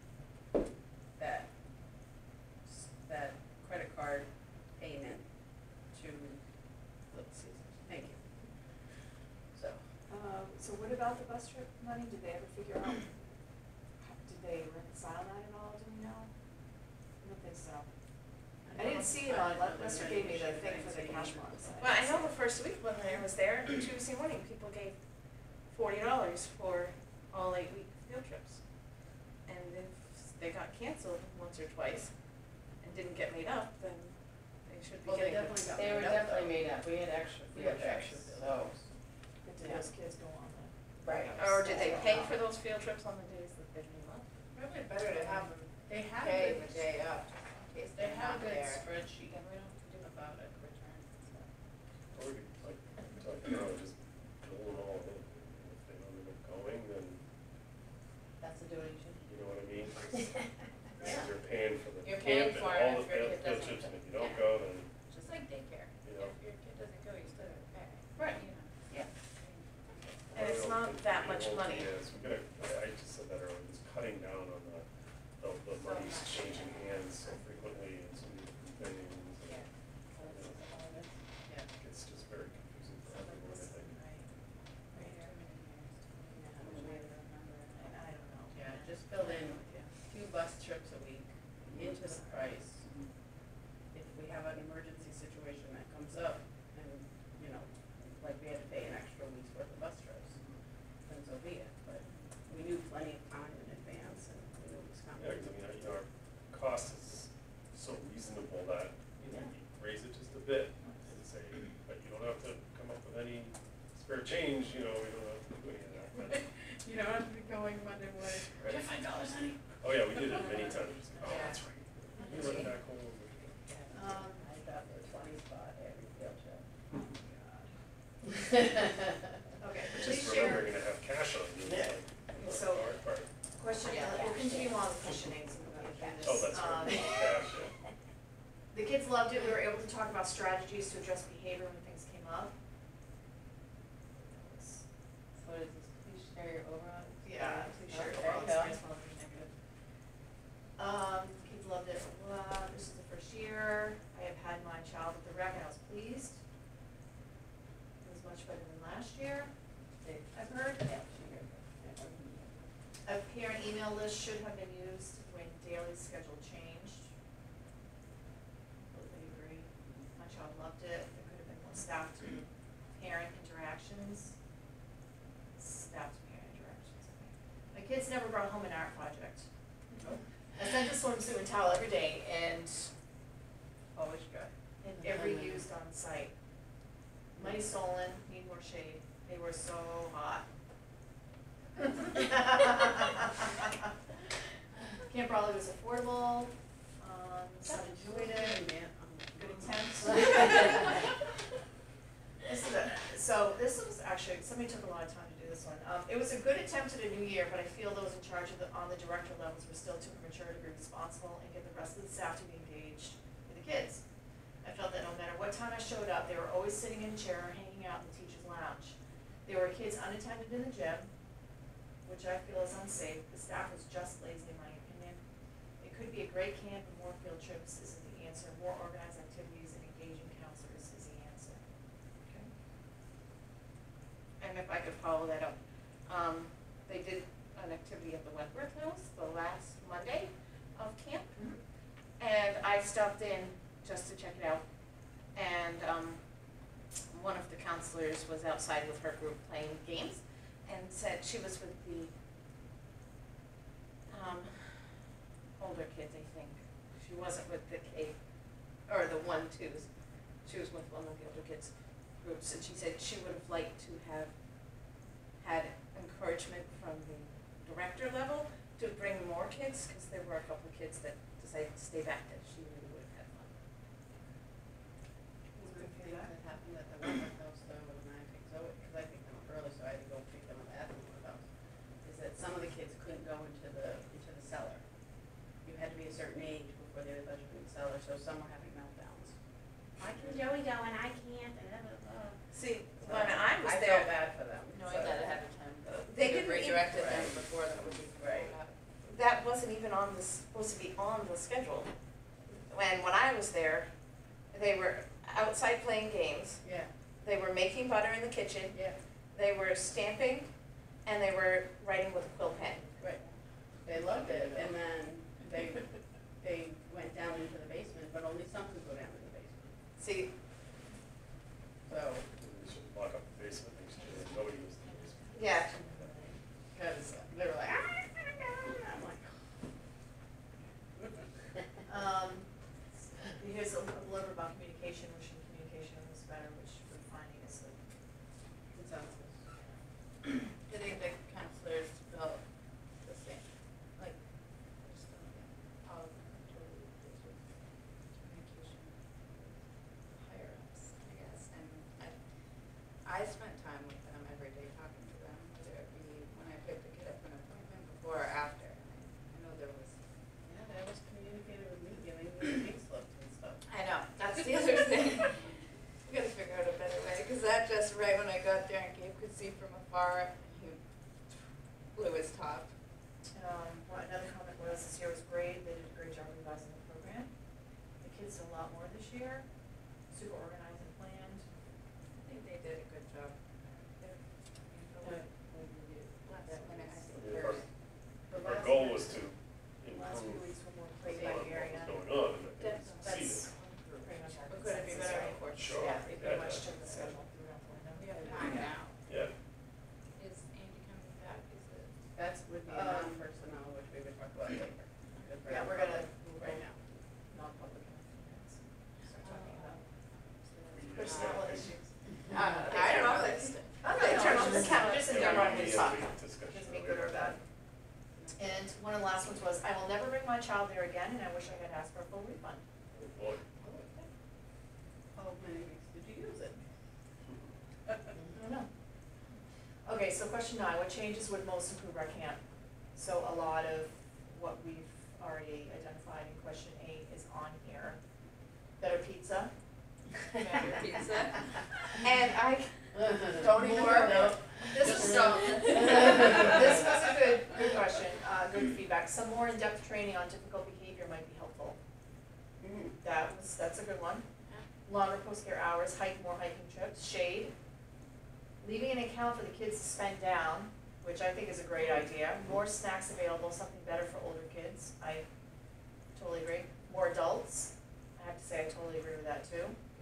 credit card payment to Little Caesars. Thank you. So, so what about the bus trip money? Did they ever figure out, did they reconcile that at all? Do we know? I don't think so. I didn't see it on, Lester gave me the thing for the cash box. Well, I know the first week when I was there, Tuesday morning, people gave $40 for all 8-week field trips. And if they got canceled once or twice and didn't get made up, then they should be well, they getting. definitely got They were made up, definitely though. made up, we had extra We field had trips, extra field so. But did those kids go on the? Right. Or did they pay for those field trips on the days that they didn't love? Probably better to have them They had a pay good, the day up, in case they they're had a not good there. spreadsheet about a return, so. Or we could, like, we talked about just bill them all in, if they know they're going, then, That's a donation. you know what I mean? Because you're paying for the You're paying camp and for it all if the your kid field doesn't trips, go. and if you don't Yeah. go, then, Just like daycare. you know. If your kid doesn't go, you still gotta pay. Right. You know. And it's I don't not think that the much whole money. thing is, we gotta, I just said that earlier, it's cutting down on the money's much. changing hands so frequently and so many different things. and, Yeah. Yeah. It's just very confusing for everyone, I think. I don't know. Yeah, just build in 2 bus trips a week into the price. If we have an emergency situation that comes up and, you know, like we had to pay an extra week's worth of bus trips, then so be it, but we knew plenty of time in advance and we knew it was coming. Yeah, 'cause I mean, you know, our cost is so reasonable that, you know, you raise it just a bit and say, but you don't have to come up with any spare change, you know, we don't have to do any of that. But- You don't have to be going Monday morning, Right. get $5, honey. Oh, yeah, we did it many times, just, oh, that's right, we run back home. I got the 20 spot every field trip. Okay, It's please just share. remembering to have cash on you, Yeah. like, So- the hard part. Question, we'll continue on with questioning, so we'll get through this. Oh, that's right, cash, yeah. The kids loved it, we were able to talk about strategies to address behavior when things came up. So what is this, please share your overall? Yeah, please share your There overall you go. experience, whether it's negative. Kids loved it, this is the first year, I have had my child at the rec and I was pleased. It was much better than last year, I've heard. Yeah. A parent email list should have been used when daily schedule changed. Totally agree. My child loved it. There could have been more staff to parent interactions. Staff to parent interactions, I think. My kids never brought home an art project. I sent a swimsuit and towel every day and Always good. every used on site. Money stolen, need more shade. They were so hot. Camp Raleigh was affordable, some enjoyed it, good attempts. This was actually, somebody took a lot of time to do this one. It was a good attempt at a new year, but I feel those in charge of on the director levels were still too immature to be responsible and get the rest of the staff to be engaged with the kids. I felt that no matter what time I showed up, they were always sitting in a chair or hanging out in the teacher's lounge. There were kids unattended in the gym, which I feel is unsafe. The staff was just lazy, in my opinion. It could be a great camp and more field trips isn't the answer. More organized activities and engaging counselors is the answer. Okay. And if I could follow that up, they did an activity at the Wentworth House the last Monday of camp. And I stopped in just to check it out. And one of the counselors was outside with her group playing games and said she was with the older kids, I think. she wasn't with the K, or the 1-2s. She was with one of the older kids groups, and she said she would have liked to have had encouragement from the director level to bring more kids, because there were a couple of kids that decided to stay back that she really would have had fun. Good thing that happened at the Wentworth House though, when I picked Zoe, because I picked them up early, so I had to go pick them up at the Wentworth House, is that some of the kids couldn't go into the cellar. You had to be a certain age before they would let you in the cellar, so some were having meltdowns. Why can Joey go and I can't, and blah, blah, blah. See, So when I was I there, felt bad for them. Knowing that ahead of time, they didn't redirected even, them Right. before that would be. Right. that wasn't even on the, supposed to be on the schedule. When I was there, they were outside playing games, Yeah, they were making butter in the kitchen, yeah, they were stamping, and they were writing with a quill pen. right. They loved it, and then they went down into the basement, but only some could go down in the basement. See, So, We should lock up the basement, make sure that nobody was in the basement. yeah, because they were like, I'm like, Here's a little bit about communication, wishing communication was better, which we're finding is the consensus. Do you think the counselors felt the same? Like, just, how totally this with communication, higher ups, I guess, and I spent time with them every day talking to them, whether it be when I picked a kid up an appointment before or after. I know there was, Yeah, that was communicated with me, giving me pink slips and stuff. I know, that's the other thing. We gotta figure out a better way, cause that just right when I got there and Gabe could see from afar, he blew his top. Another comment was, this year was great, they did a great job revising the program. The kids did a lot more this year, super organized and planned. I think they did a good job. What? That when I I see mean, first. Our goal was to Last few improve weeks were more on played by what area. was going on, and I That's didn't see pretty much our But could it be consensus, better, right? of course? Sure. Yeah, they pretty Yeah, much yeah. took the schedule through out the window. We have time now. Yeah, Is Andy coming back? Is it? That's would be non-personnel, which we would talk about later. Because Yeah, we're gonna non-public right now. Non-public in a few minutes. Start talking about We- personnel issues. I don't know, that's. I'm gonna turn on the camera, just in yeah, general, we we need talk. a big discussion Just be about good or it. bad. And one of the last ones was, I will never bring my child there again, and I wish I had asked for a full refund. Oh, boy. How many weeks did you use it? I don't know. Okay, so question 9, what changes would most improve our camp? So a lot of what we've already identified in question 8 is on here. Better pizza. Better pizza. and I, Don't even More. know. This was so, this was a good question, good feedback. Some more in-depth training on difficult behavior might be helpful. That's a good one. Longer post-care hours, more hiking trips, shade. Leaving an account for the kids to spend down, which I think is a great idea. More snacks available, something better for older kids. I totally agree. More adults. I have to say I totally agree with that too.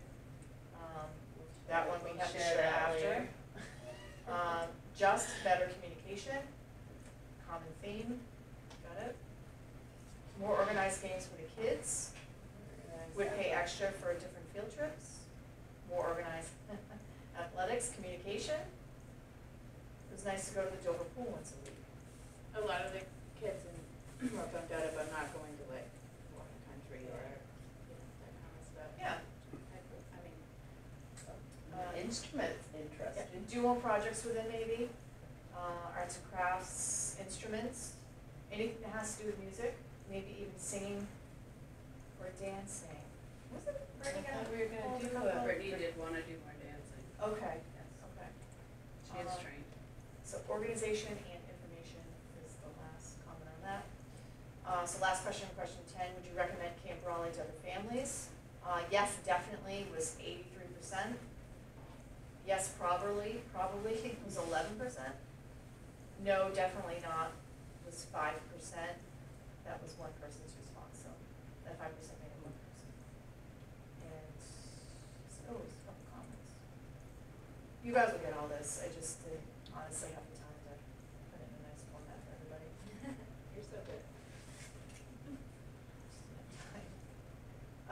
That one we have to share after. Just better communication, common theme, got it. More organized games for the kids, would pay extra for different field trips. More organized athletics, communication. It was nice to go to the Dover pool once a week. A lot of the kids were bummed out about not going to like walking country or, you know, that kind of stuff. Yeah. I mean, Instruments, Yeah, interesting. dual projects within maybe, arts and crafts, instruments, anything that has to do with music, maybe even singing or dancing. Was it I Brittany thought gonna we were gonna hold do a couple? it. Brittany did wanna do more dancing. Okay, Yes. okay. She is trained. So organization and information is the last comment on that. So last question, question 10, would you recommend Camp Raleigh to other families? Yes, definitely was 83%. Yes, probably was 11%. No, definitely not was 5%. That was one person's response, so that 5% made it one person. And so it was a couple comments. You guys will get all this, I just didn't honestly have the time to put it in a nice format for everybody. you're so good.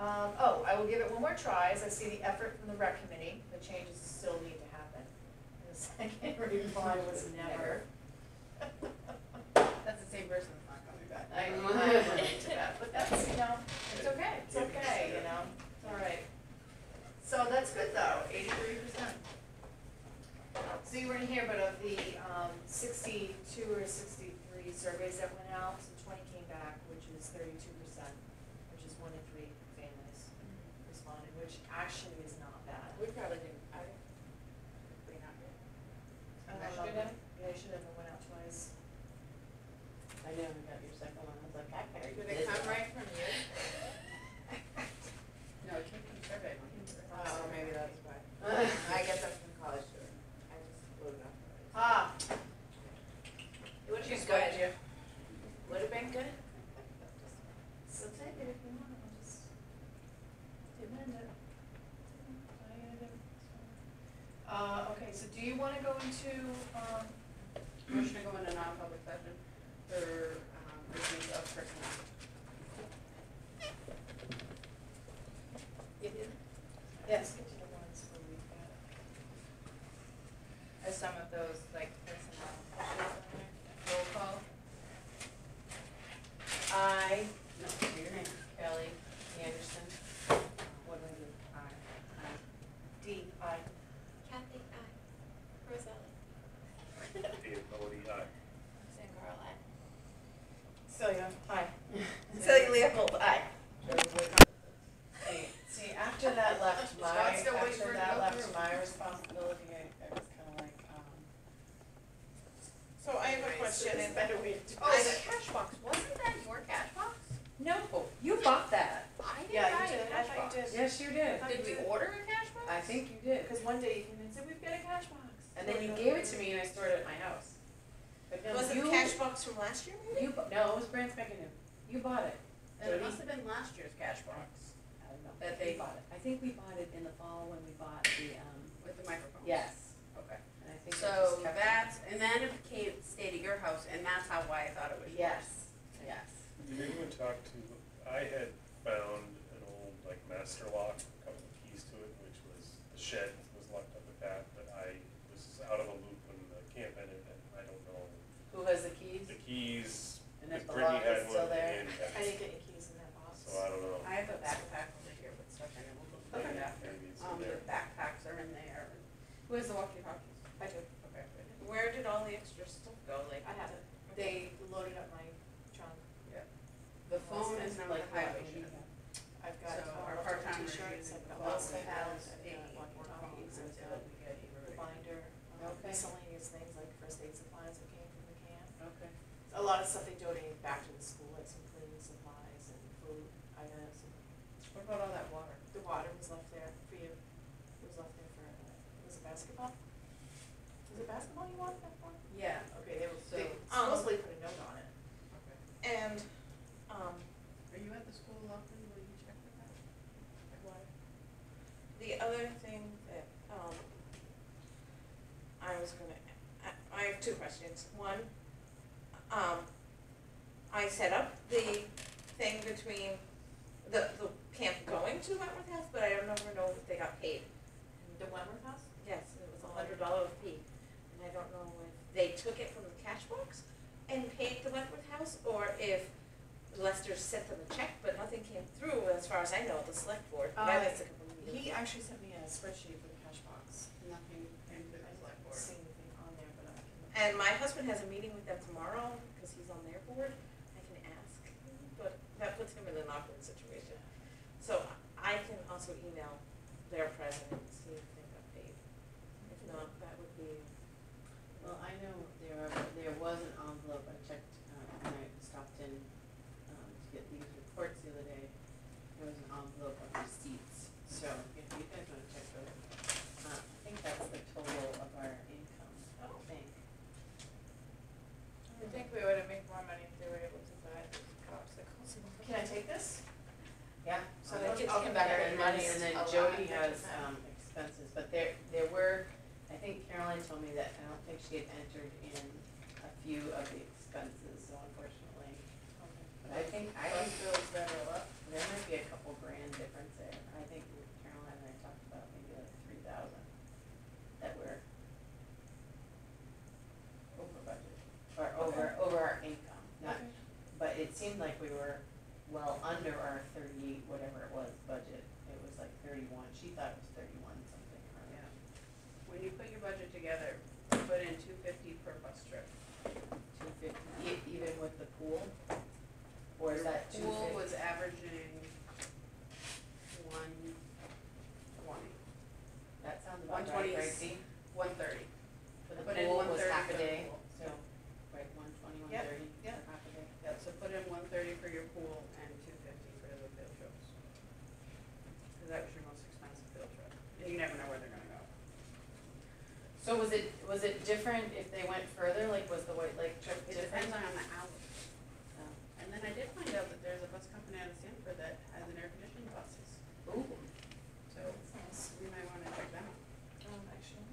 I will give it one more try, as I see the effort from the rec committee, the changes still need to happen. And the second reply was never. That's the same person that's not coming back. I went into that, but that's, it's okay, it's all right. So that's good though, 83%. So you weren't here, but of the 62 or 63 surveys that went out, so 20 came back, which is 32%, which is 1 in 3 families responded, which actually is not bad. We probably didn't, we not did. Should have? Yeah, you should have, it went out twice. I knew I got your second one, I was like, I carried Did this it come one. right from you? No, it came from survey monkey. Oh, maybe that's why. I get that from college student. I just blew it up. It would have She's been good. good. Would have been good? So take it if you want, I'll just amend it. Okay, so do you wanna go into, Motion to go into non-public session for, reviews of personnel. yes, get to the ones where we've got. As some of those, like, personnel issues on there. Roll call. I, No, say your name. Kelly Anderson, what do I do? D, I. Kathy, I. Roselli. Dave Bodie, aye. Sam Carl, I. Celia. Hi. Celia Leopold, aye. See, after that left my, Scott's still waiting for it to go left through. my responsibility, I was kinda like, So I have a question, and Better way to do oh, it. the cash box, wasn't that your cash box? No, you bought that. I didn't Yeah, you buy did a a cash cash box. box. Yes, you did. Did we order a cash box? I think you did. Because one day you came in and said, we've got a cash box. And then you gave it to me and I stored it at my house. But no, Was it you, the cash box from last year, maybe? no, it was brand spanking new. You bought it. And it must have been last year's cash box I don't know. that We they, bought it. I think we bought it in the fall when we bought the, with the microphones. yes. Okay. And I think I So just kept it. that's, and then it became, stayed at your house, and that's how why I thought it was yours. Yes, yes. Did anyone talk to, I had found an old like master lock, a couple of keys to it, which was, the shed was locked up with that, but I was out of a loop when the camp ended, and I don't know. Who has the keys? The keys, And because if the Brittany lock had is still one there? and I didn't get any keys in that box. so I don't know. I have a backpack over here with stuff in it, we'll look at it after. Maybe it's in The there. backpacks are in there. Who has the walkie-talkies? I do. Okay. Where did all the extra stuff go, like? I have it. They loaded up my trunk. The phone is now Like the highway what we shed. have. I've got So our multiple part-timers t-shirts, using I've the got phone lots of has hats, a I've got walkie-talkies, I've until got we get the binder, Okay. miscellaneous things like first aid supplies that came from the camp. Okay. A lot of stuff they donated back to the school, like some cleaning supplies and food items. And What about all that water? the water was left there for you. It was left there for, was it basketball? Was it basketball you wanted that for? Yeah. Okay, they So- supposedly put a note on it. Okay. And, Are you at the school often? Will you check with that? the other thing that, I was gonna, I have two questions. One, I set up the thing between the camp going to Wentworth House, but I don't ever know if they got paid. The Wentworth House? Yes, it was $100 fee, and I don't know if they took it from the cash box and paid the Wentworth House, or if Lester sent them a check, but nothing came through, as far as I know, the select board. I missed a couple of meetings. He actually sent me a spreadsheet for the cash box. Nothing came to the select I board. didn't see anything on there, but I can. And my husband has a meeting with them tomorrow, because he's on their board, I can ask, but that puts him in an awkward situation. So I can also email their president and see if they got paid. If not, that would be, Well, I know there was an envelope, I checked, when I stopped in, to get these reports the other day. There was an envelope of receipts, so if you guys wanna check those, I think that's the total of our income, I think. I think we would have made more money if they were able to buy popsicles. Can I take this? Yeah. So they get I'll come back together and money then, and then a lot, Jody 10%. has, expenses, but there were, I think Caroline told me that, I don't think she had entered in a few of the expenses, so unfortunately. But I think, Bus bills that are up. there might be a couple grand difference. seemed like we were well under our 38, whatever it was, budget. It was like 31, she thought it was 31 something. or Yeah. When you put your budget together, put in 250 per bus trip. 250, even with the pool? Or is that 250? Pool was averaging 120, That sounds about right, 120 right, Dee? 130. For the Put in pool was 130 half a for the day, pool. so, right, 120, Yep, 130 yep. for half a day. Yeah, so put in 130 for your pool and 250 for the field trips. Cause that was your most expensive field trip, and you never know where they're gonna go. So was it different if they went further, like was the White Lake trip It different? depends on the hours. No. And then I did find out that there's a bus company out of Sanford that has an air conditioned buses, Ooh, so we might wanna check them out. Actually.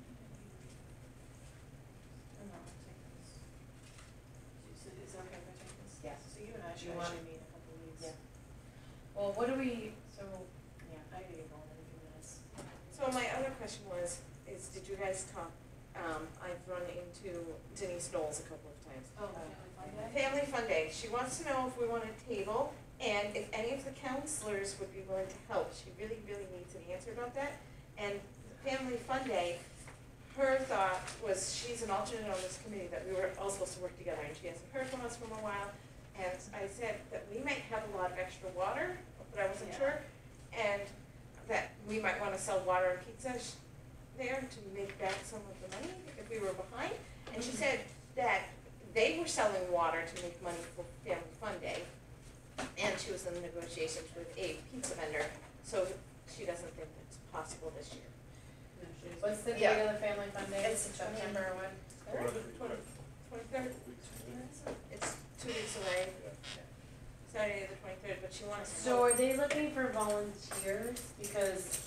Oh, no, I'll take this. So is it okay if I take this? yes. So you and I Do should you want- actually meet in a couple of weeks. Yeah. Well, what do we, so, yeah, I gotta get going in a few minutes. So my other question was, did you guys talk, I've run into Denise Knowles a couple of times. Oh, Family Fun Day? Family Fun Day, she wants to know if we want a table and if any of the counselors would be willing to help. She really, really needs an answer about that. And Family Fun Day, her thought was, she's an alternate on this committee, that we were all supposed to work together, and she hasn't heard from us for a while. And I said that we might have a lot of extra water, but I wasn't Yeah. sure, and that we might wanna sell water and pizza there to make back some of the money if we were behind. And she said that they were selling water to make money for Family Fun Day, and she was in negotiations with a pizza vendor, so she doesn't think it's possible this year. No, she's- what's the Yeah. date of the Family Fun Day? It's September what? Twenty-third, it's 2 weeks away, Saturday the 23rd, but she wants to So know. are they looking for volunteers? Because,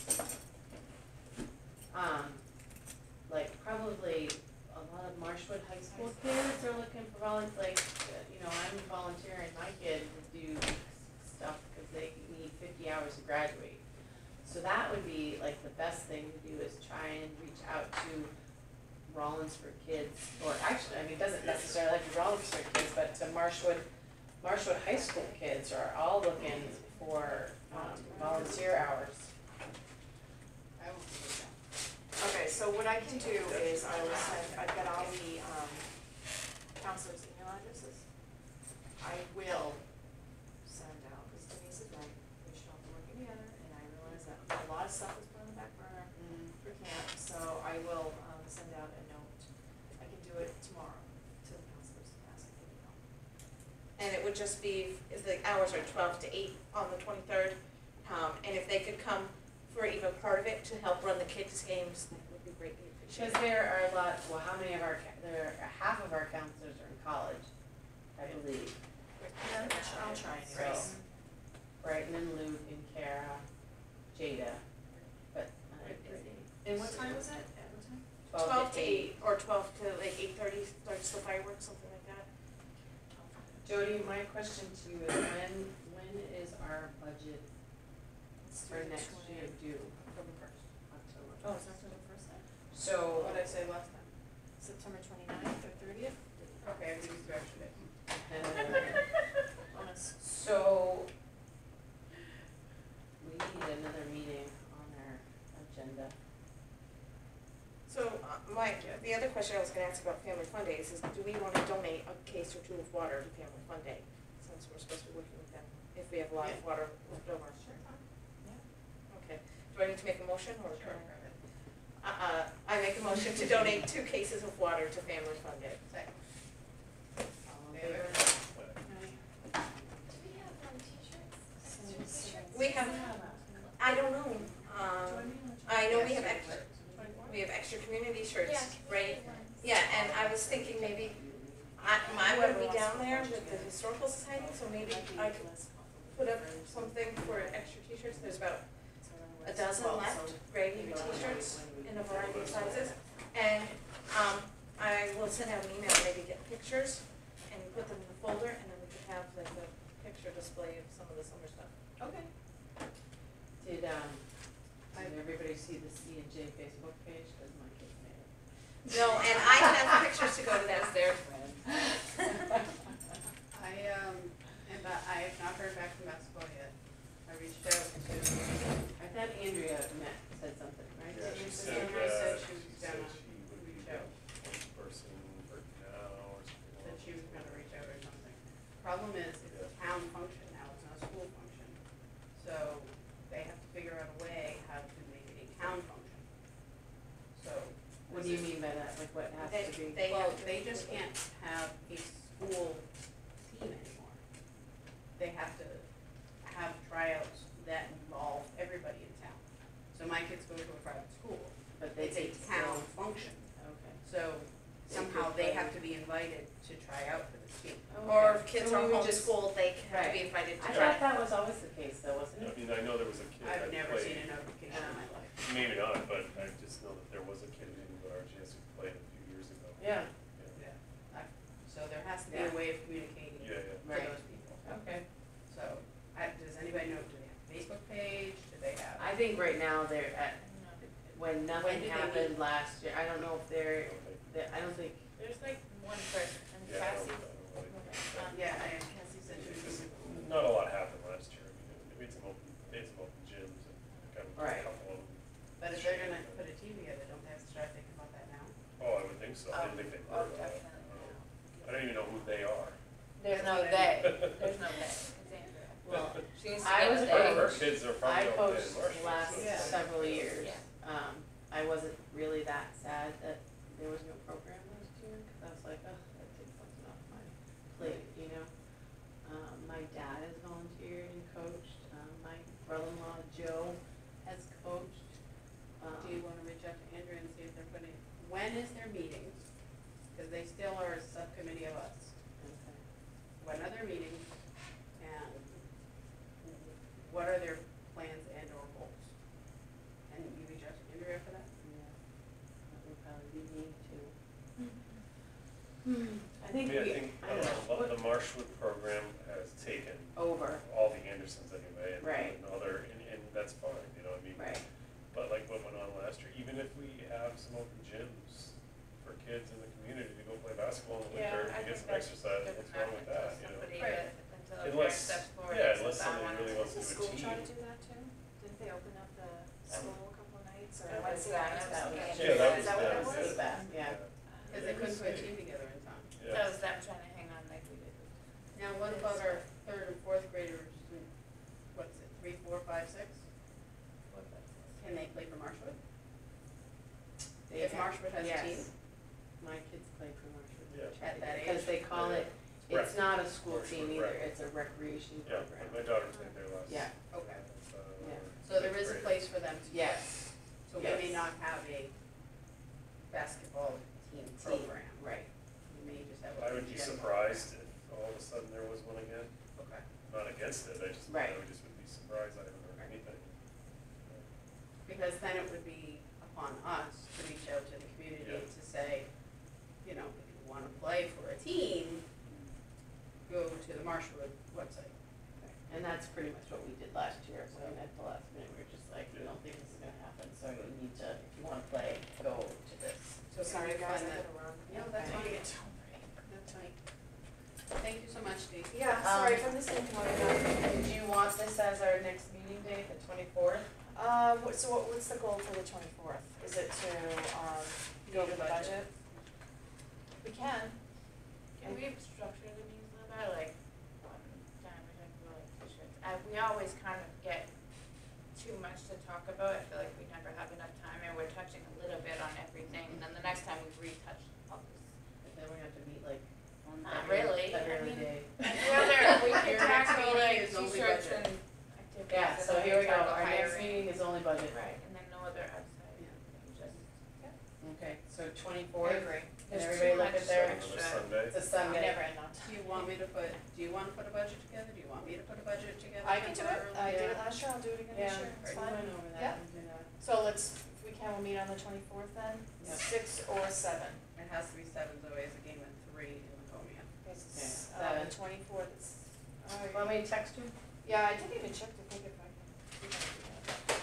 like probably a lot of Marshwood High School kids are looking for I'm volunteering my kid to do stuff because they need 50 hours to graduate. So that would be like the best thing to do is try and reach out to Rollinsford kids, or actually, it doesn't necessarily have to be Rollinsford kids, but to Marshwood High School kids are all looking for volunteer hours. I won't do that. Okay, so what I can do is I will send, I've got all the, counselors' email addresses. I will send out, because Denise is right, we should all be working together, and I realize that a lot of stuff is put on the back burner for camp, so I will, send out a note. I can do it tomorrow to the counselors and ask if they can help. And it would just be, the hours are 12 to 8 on the 23rd, and if they could come for even part of it to help run the kids' games, that would be greatly Because appreciated. there are a lot, well, how many of half of our counselors are in college, I believe. I'll try So, anyways. Brighton and Luke and Kara, Jada, but. And what time was it? At what time? 12 to 8, or 12 to like 8:30, starts the fireworks, something like that. Jody, my question to you is when is our budget for next year due? October 1st. October. Oh, it's October 1st then? So, What did I say last time? September 29th or 30th? Okay, I used to actually. Honest. so we need another meeting on our agenda. So, the other question I was gonna ask about Family Fun Days is, do we wanna donate a case or two of water to Family Fun Day? Since we're supposed to be working with them, if we have a lot of water left over. Sure. Okay, do I need to make a motion or? I make a motion to donate 2 cases of water to Family Fun Day. Second. All in Favor? favor? Do we have t-shirts? T-shirts? We have, I don't know, I know we have extra community shirts, Yeah, right? community ones. Yeah, and I was thinking maybe, I'm gonna be down there with the Historical Society, so maybe I could put up something for extra t-shirts, there's about a dozen left, Grady t-shirts in a variety of sizes. And, I will send out an email, maybe get pictures and put them in the folder, and then we could have like a picture display of some of the summer stuff. Okay. Did everybody see the C&J Facebook page? Cause my kids made it. No, and I have pictures to go to that there. I am Andrea said something, right? Yeah, she said, Andrea said she was she said gonna she would be reach the out. point person for now or something. That she was gonna reach out or something. Problem is, it's a town function now, it's not a school function. So they have to figure out a way how to make it a town function. So. What do you mean by that, like what has to be? They just can't have a school team anymore. They have to have tryouts that involve everybody in town. So my kids go to a private school, But they it's a take town skills. function. Okay. So somehow they have to be invited to try out for this team. Or if kids So are we would just- homeschooled, they have to Right. be invited to I try. thought that was always the case though, wasn't I it? mean, I know there was a kid that I've played. never seen a notification in my life. Maybe not, but I just know that there was a kid who didn't go to RGS who played a few years ago. Yeah. So there has to be a Yeah. way of communicating Yeah, yeah. to Right. those people. Okay. So, does anybody know, do they have a Facebook page, do they have? I think right now they're at, when When nothing did they happened last year, I don't know if they're, I don't think, There's like one person, and Yeah, I Cassie, don't really. Yeah, Cassie said she was. Not a lot happened last year. I mean, they made some open gyms and kind of Right. a couple of them. But if they're gonna put a team together, don't they have to start thinking about that now? Oh, I would think so. I didn't think they were. oh, definitely, I don't even know who they are. there's no That's what I they, there's no they, it's Andrea. well, She needs to I get was a Hey. Her they. kids are I probably out coached in Marshall. the last Yeah. several years. Yeah. I wasn't really that sad that there was no program last year, cause I was like, oh, that takes something off my plate, you know? My dad has volunteered and coached, my brother-in-law Joe has coached. Do you wanna reach out to Andrew and see if they're putting, when is their meetings? Cause they still are a subcommittee of us. Okay. When are their meetings and what are their plans and or goals? And you reach out to Andrea for that? Yeah, that would probably be me too. I think I we, think I don't know, the Marshwood program has taken over, all the Andersons anyway, and Right. other, and that's fine, you know, I mean. right, But like what went on last year, even if we have some open gyms for kids in the community to go play basketball in the Yeah, winter I and get think some that's exercise, doesn't what's wrong with happen that, until you know? somebody, Right. until a parent Unless, steps forward yeah, and unless says, I somebody wanna really do wants to this." do a School team. try to do that too? Didn't they open up the school a couple of nights or That was Wednesday that, nights? that was Yeah. just- Yeah, that Is that what it was? was? Feedback, yeah. Cause they couldn't put a team together in time. Yeah. That was them trying to hang on like we did. Now, what about our third and fourth graders, what's it, 3, 4, 5, 6? Can they play for Marshwood? They If have- Marshwood has a yes. team? My kids play for Marshwood. Yeah. At that age? Because they call it, Rec. it's not a school Marshwood team either, rec. it's a recreation Yeah, program. my daughter played there last. Yeah. Okay. Yeah. So there is a grade. place for them to play. Yes, So we may Yes. not have a basketball team team, program. right. We may just have a. I would be gym. surprised if all of a sudden there was one again, Okay. not against it, I Right. would be surprised, I haven't heard anything. Because then it would be upon us to reach out to the community Yeah. to say, you know, if you wanna play for a team, go to the Marshwood website. And that's pretty much what we did last year, so at the last minute, we were just like, we don't think this is gonna happen, so you need to, if you wanna play, go to this. So can Sorry we guys, find I that? gotta run. No, that's Okay. fine. That's fine. Thank you so much, Steve. Yeah, sorry if I'm missing anything. Do you want this as our next meeting date, the 24th? What's the goal for the 24th? Is it to, go over the budget? We can. Can we structure the meetings a little better, like, one time or something, like, we always kind of get too much to talk about, I feel like we never have enough time, and we're touching a little bit on everything, and then the next time we retouch all this. And then we have to meet like on Not every, really, I every mean, day. Whether we can Your next tackle meeting like is only t-shirts budget. and activities. Yeah, and so then here we go, tackle our next hiring. meeting is only budget. Right, and then no other outside, Yeah. just. Okay, so I 24th, agree. and There's everybody too look much at their, On a extra. Sunday. it's a Sunday. Never end on time. Do you want me to put, do you wanna put a budget together? Do you want me to put a budget together? I can do it. I did it Yeah. last year, I'll do it again Yeah, this year, it's we fine. went over that, Yeah. we did that. So let's, if we can, we'll meet on the 24th then, Yep. 6 or 7. It has to be 7, Zoe has a game at 3 in Laconia. It's, Yeah, the 24th, it's, Want me to text you? yeah, I didn't even check to think if I can, see if I can do that.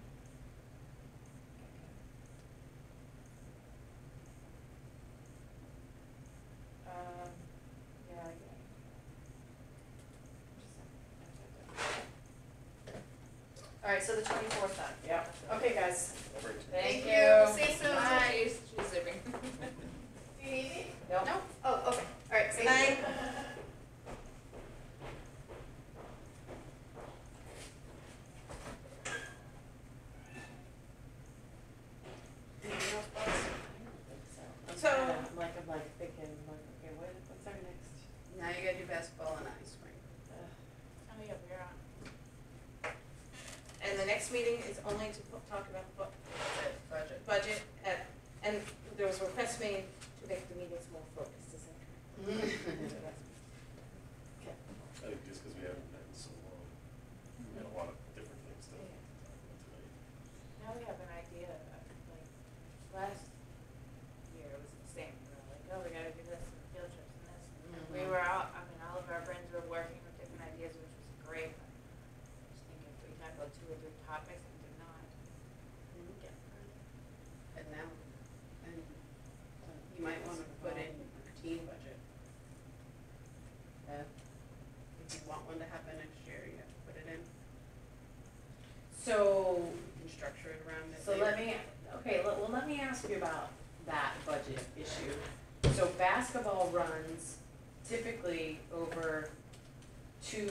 Yeah, I get it. Alright, so the 24th then. Yep. Okay, guys. I'll bring two. Thank See you. you soon. Bye. She's zipping. Do you need me? Nope. No? Oh, okay. Alright, Good night. Anything else, Buzz? I'm So- kinda, I'm like thinking, like, okay, what's our next? Now you gotta do basketball and ice rink. Oh, yeah, we're on. And the next meeting is only to talk about Budget. budget and there was a request made to make the meetings more focused, is that correct? I think just because we haven't met in so long, we got a lot of different things to talk about tonight. Now we have an idea, like, last year it was the same, we were like, oh, we gotta do this, and field trips and this. And we were all, I mean, all of our brains were working with different ideas, which was great, but I just think if we tackle 2 or 3 topics and do not get through. And now, and you might wanna put in a teen budget. Yeah. If you want one to happen next year, you have to put it in So, and structure it around it. so let me, okay, well, let me ask you about that budget issue. So basketball runs typically over 2,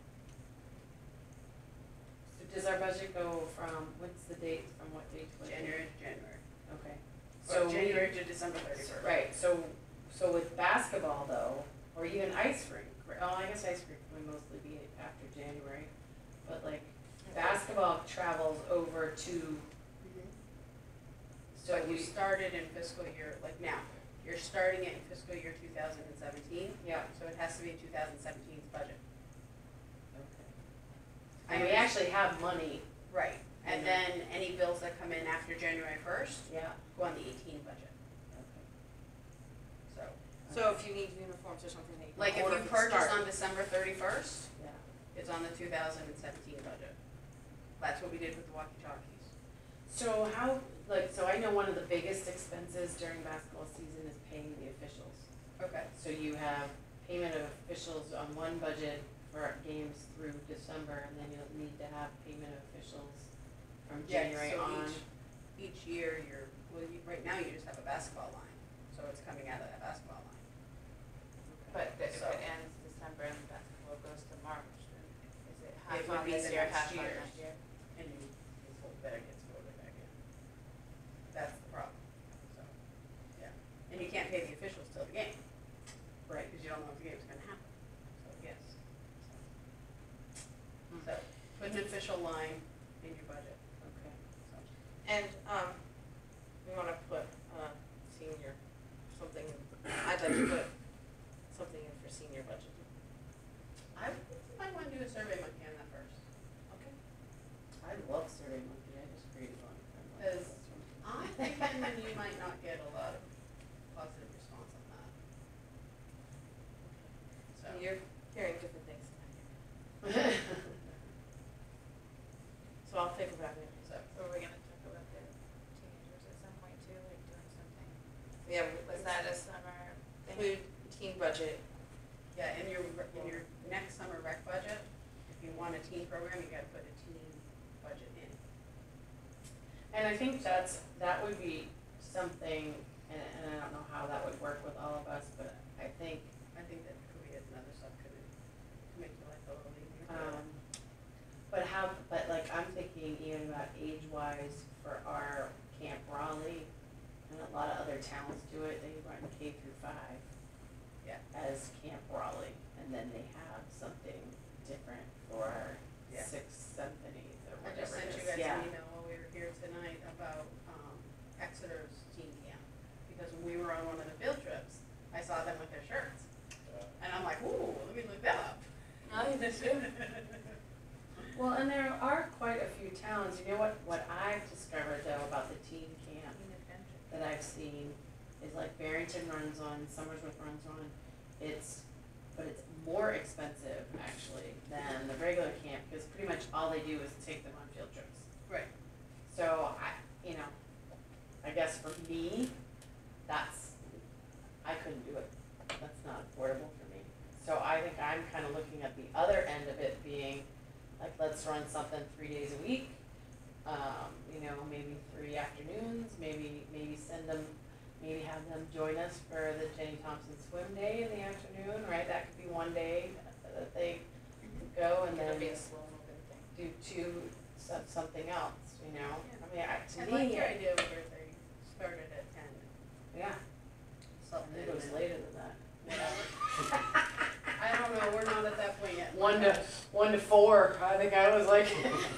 so does our budget go from, what's the date, from what date to what date? January to January. Okay. So So January to December 31st. Right, so with basketball though, or even ice rink, oh, I guess ice rink would mostly be after January, but like basketball travels over to, so But you we, started in fiscal year, like now, you're starting it in fiscal year 2017, yeah, so it has to be 2017's budget. okay. And we I- actually have money, Right, and Mhm. then any bills that come in after January 1st yeah, go on the 18 budget, okay. so. So if you need uniforms or something, they can Like if order you from purchase Start. on December 31st, Yeah, it's on the 2017 budget. That's what we did with the walkie-talkies. so how, like, so I know one of the biggest expenses during basketball season is paying the officials. Okay. So you have payment of officials on one budget for games through December, and then you'll need to have payment of officials from January on. Each year, right now you just have a basketball line, so it's coming out of that basketball line. But if So- it ends December and basketball goes to March, then is it half It would on be this the year, next half on year's. next year? And you hope that it gets voted back in. That's the problem, so, yeah. And you can't pay the officials till the game, Right. because you don't know if the game's gonna happen, so yes. So, put an official line in your budget, Okay. so. And, we wanna put, senior, something, I'd like to put something in for senior budget. I might wanna do a survey monkey on that first. Okay. I love Survey Monkey, I just created one. Because I'm thinking that you might not get a lot of positive response on that. So, You're hearing different things than I hear. So I'll think about it. so, So we're gonna talk about the teenagers at some point too, like doing something. Yeah, Was that a summer thing? include teen budget. yeah, in your next summer rec budget, if you want a teen program, you gotta put a teen budget in. And I think that would be something, and I don't know how that would work with all of us, but I think, I think that could be another subcommittee to make your life a little easier. but like, I'm thinking even about age-wise for our Camp Raleigh, and a lot of other towns do it, they run K through 5 Yeah. as Camp Raleigh, and then they have something different for our Yeah. 6th, 7th, and 8th, or I just whatever sent it you is. guys Yeah. an email while we were here tonight about, Exeter's teen camp, because when we were on one of the field trips, I saw them with their shirts, and I'm like, ooh, let me look that up. Oh, that's good. Well, and there are quite a few towns, you know what I've discovered though about the teen camp that I've seen is like Barrington runs one, Somersworth runs one, but it's more expensive actually than the regular camp, because pretty much all they do is take them on field trips. Right. So I guess for me, I couldn't do it, that's not affordable for me. So I think I'm kinda looking at the other end of it being, like, let's let's run something 3 days a week. You know, maybe 3 afternoons, maybe send them, maybe have them join us for the Jenny Thompson swim day in the afternoon, right? That could be one day that they go, and It'll then be a slow moving thing. do something else, you know? I mean, to I me, like your idea where they started at 10, yeah, something. it was later than that. I don't know, we're not at that point yet. 1 to 4, I think I was like.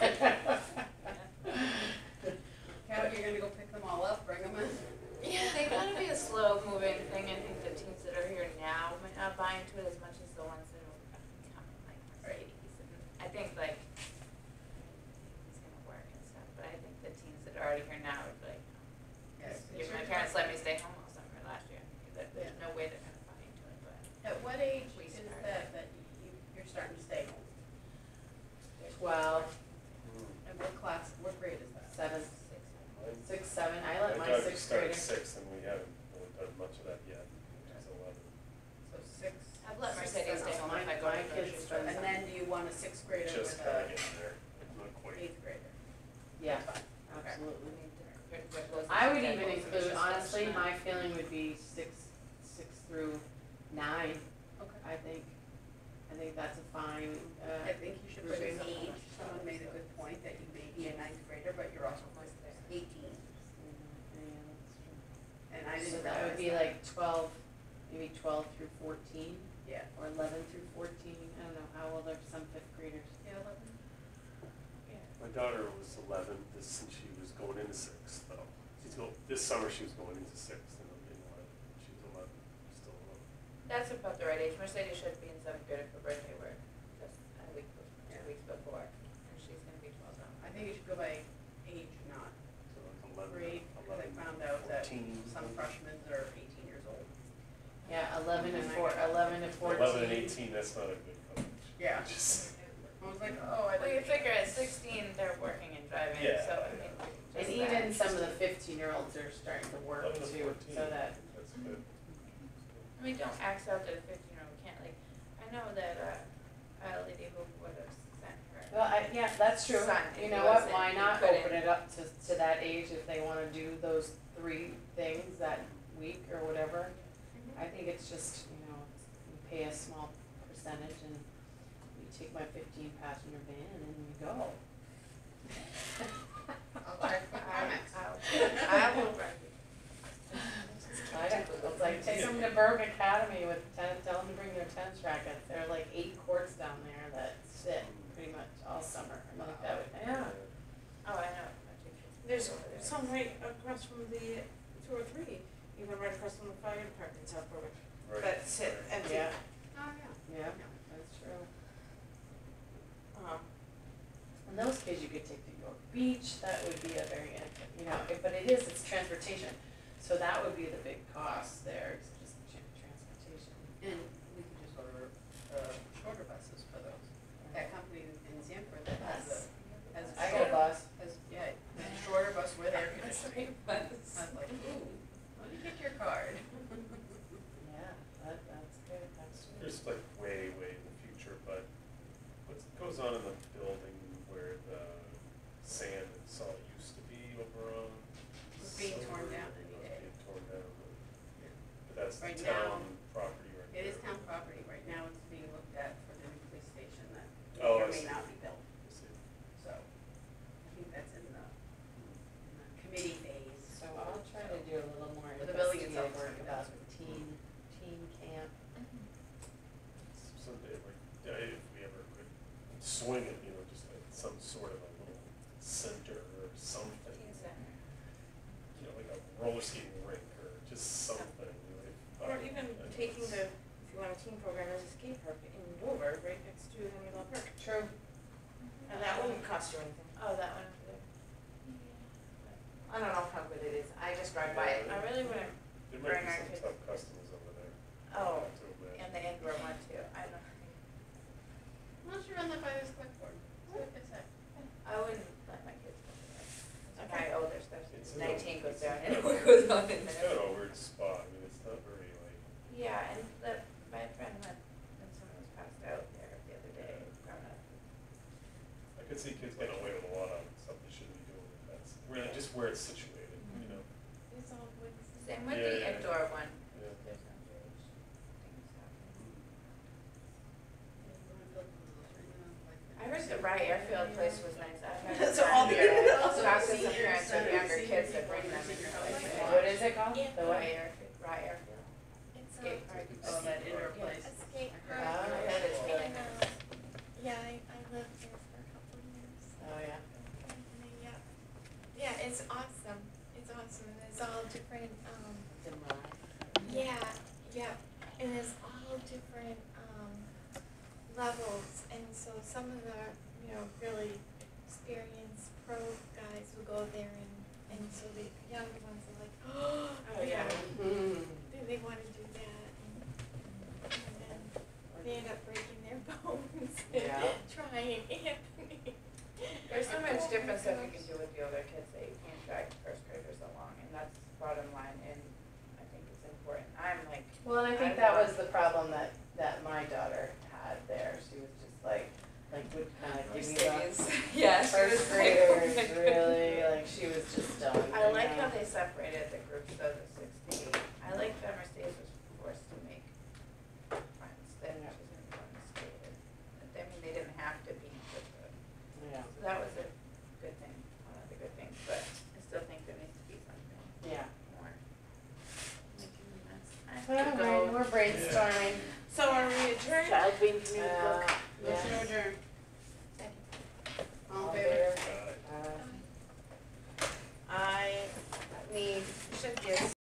Cal, you're gonna go pick them all up, bring them in? Yeah, they gotta be a slow moving thing. I think the teams that are here now might not buy into it as much as the ones that are coming, like Mercedes. And I think like it's gonna work and stuff, but I think the teams that are already here now would be like, Yes. my parents let me stay home all summer last year. There's no way they're gonna buy into it, but. At what age We is started. that you're starting to stay home? 12, And what class, what grade is that? 7, Mine- 6, 7, I let my daughter 6th started grader. 6, and we haven't really done much of that yet, which is 11. So 6. I've let 6, Mercedes 7. stay home if I go my to the grocery kids store. spend- And then do you want a 6th grader Just with kind of a getting there, not quite. 8th grader? Yeah, That's fine. absolutely. Absolutely. I would even include, honestly, my feeling would be 6 through 9, Okay. I think. I think that's a fine, I think you should put an grouping. age, someone made a good point that you may be a 9th grader, but you're also 18. And I So didn't that would realize be that. like 12, maybe 12 through 14, Yeah. or 11 through 14, I don't know, how old are some 5th graders? Yeah, 11. My daughter was 11, and she was going into 6th, though. This summer she was going into 6th, and in 11, she was 11, still 11. That's about the right age. Mercedes should be in 7th grade for birthday work, just a week, 2 weeks before, and she's gonna be 12 now. I think you should go by age, not So like 11, grade, because I 11, found out that 14. some freshmen are 18 years old. Yeah, 11 to 14. 11 and 18, that's not a good coverage. Yeah. Just, I was like, oh, I Well, you didn't. figure at 16, they're working and driving, Yeah. so I mean, And just even that. some of the 15-year-olds are starting to work 11 to too, 14, so that, that's good. I mean, don't axe out that a 15-year-old can't, like, I know that, a lady who would have sent her. well, yeah, that's true. Son, You if know he what, wasn't, why he not couldn't. open it up to that age if they wanna do those 3 things that week or whatever? I think it's just, you know, we pay a small percentage and we take my 15-passenger van and we go. I'll check with Comex. I will run you. It's like, take them to Berg Academy with tell them to bring their tennis rackets, there are like 8 courts down there that sit pretty much all summer, I'm like, that would, yeah. Oh, I know. There's some right across from the 203, even right across from the fire department in South Berwick, Right. that sit empty. Yeah, Oh, yeah. yeah, that's true. Um, And those kids you could take to York Beach, that would be a very, you know, but it's transportation. So that would be the big cost there, it's just transportation. And we could just order shorter buses for those. That company in Sanford that has a I got a bus. yeah, a shorter bus with air conditioning. I was like, ooh, let me get your card. Yeah, that's good, that's good. There's like way in the future, but what goes on in the building where the sand and salt used to be over on? It's being torn Silver, down any day. Being torn down, but that's Right town now, property right there. It is town property, right now it's being looked at for the new police station that may Oh, or I may see. not be built, I see. so. I think that's in the committee phase. So I'll try to do a little more But the building investigative itself is work coming about down. teen camp. Someday, like, if we ever could swing it, you know, just like some sort of a little center or something. Teen center. You know, like a roller skating rink or just something, you know, or even taking the, if you want a teen program, there's a skate park in Dover, right next to Henry Law Park. True. And that wouldn't cost you anything. Oh, that one over there. I don't know how good it is, I just drive by it. I really wouldn't, There might bring be our some kids. tough customers over there. oh, To imagine. and the Ingram one too, I don't, Why don't you run that by the select board? See what they say. I wouldn't let my kids go there. Okay. My older stuff, It's 19 a- goes there and it goes on in It's there. kind of a weird spot, I mean, it's not very like, Yeah, and my friend went, when someone was passed out there the other day from a, I could where it's situated, you know. It's all woods. Same with Yeah, the yeah. indoor one. Yeah. There's some very things happening. Mm-hmm. I heard the Rye Airfield place was nice. I heard So all the- also talked to some senior parents with center, younger senior kids that bring them. senior and college. they're like, What is it called? Yeah. The Rye what? Airfield, Rye Airfield. It's Skate park. Oh, that indoor place. a skate I park. heard. I heard it's really And, nice. yeah, I lived there for a couple of years. Oh, yeah. Yeah. Yeah, it's awesome. It's awesome. And it's all different, yeah, yeah. And it's all different, levels. And so some of the, really experienced pro guys will go there and so the younger ones are like, oh, yeah. Mm. they wanna do that. And then they end up breaking their bones Yeah. trying. There's so much difference that we can do with the older kids that you can't drag first graders along, and that's bottom line, and I think it's important. I'm like, Well, and I think that was the problem that my daughter had there. She was just like would kind of give me the yeah, she was first graders, really, like she was just done. I you like know? how they separated the groups of the 6 to 8. I like that Mercedes was forced to make friends, that she was going to go and skate. I mean, they didn't have to be with the, Yeah. so that was a good thing, one of the good things, but I still think there needs to be something Yeah. more. Making me mess. I have All to go. right, we're brainstorming. So are we adjourned? Child being community book. Motion to adjourn. All in All favor? Uh, I need Should give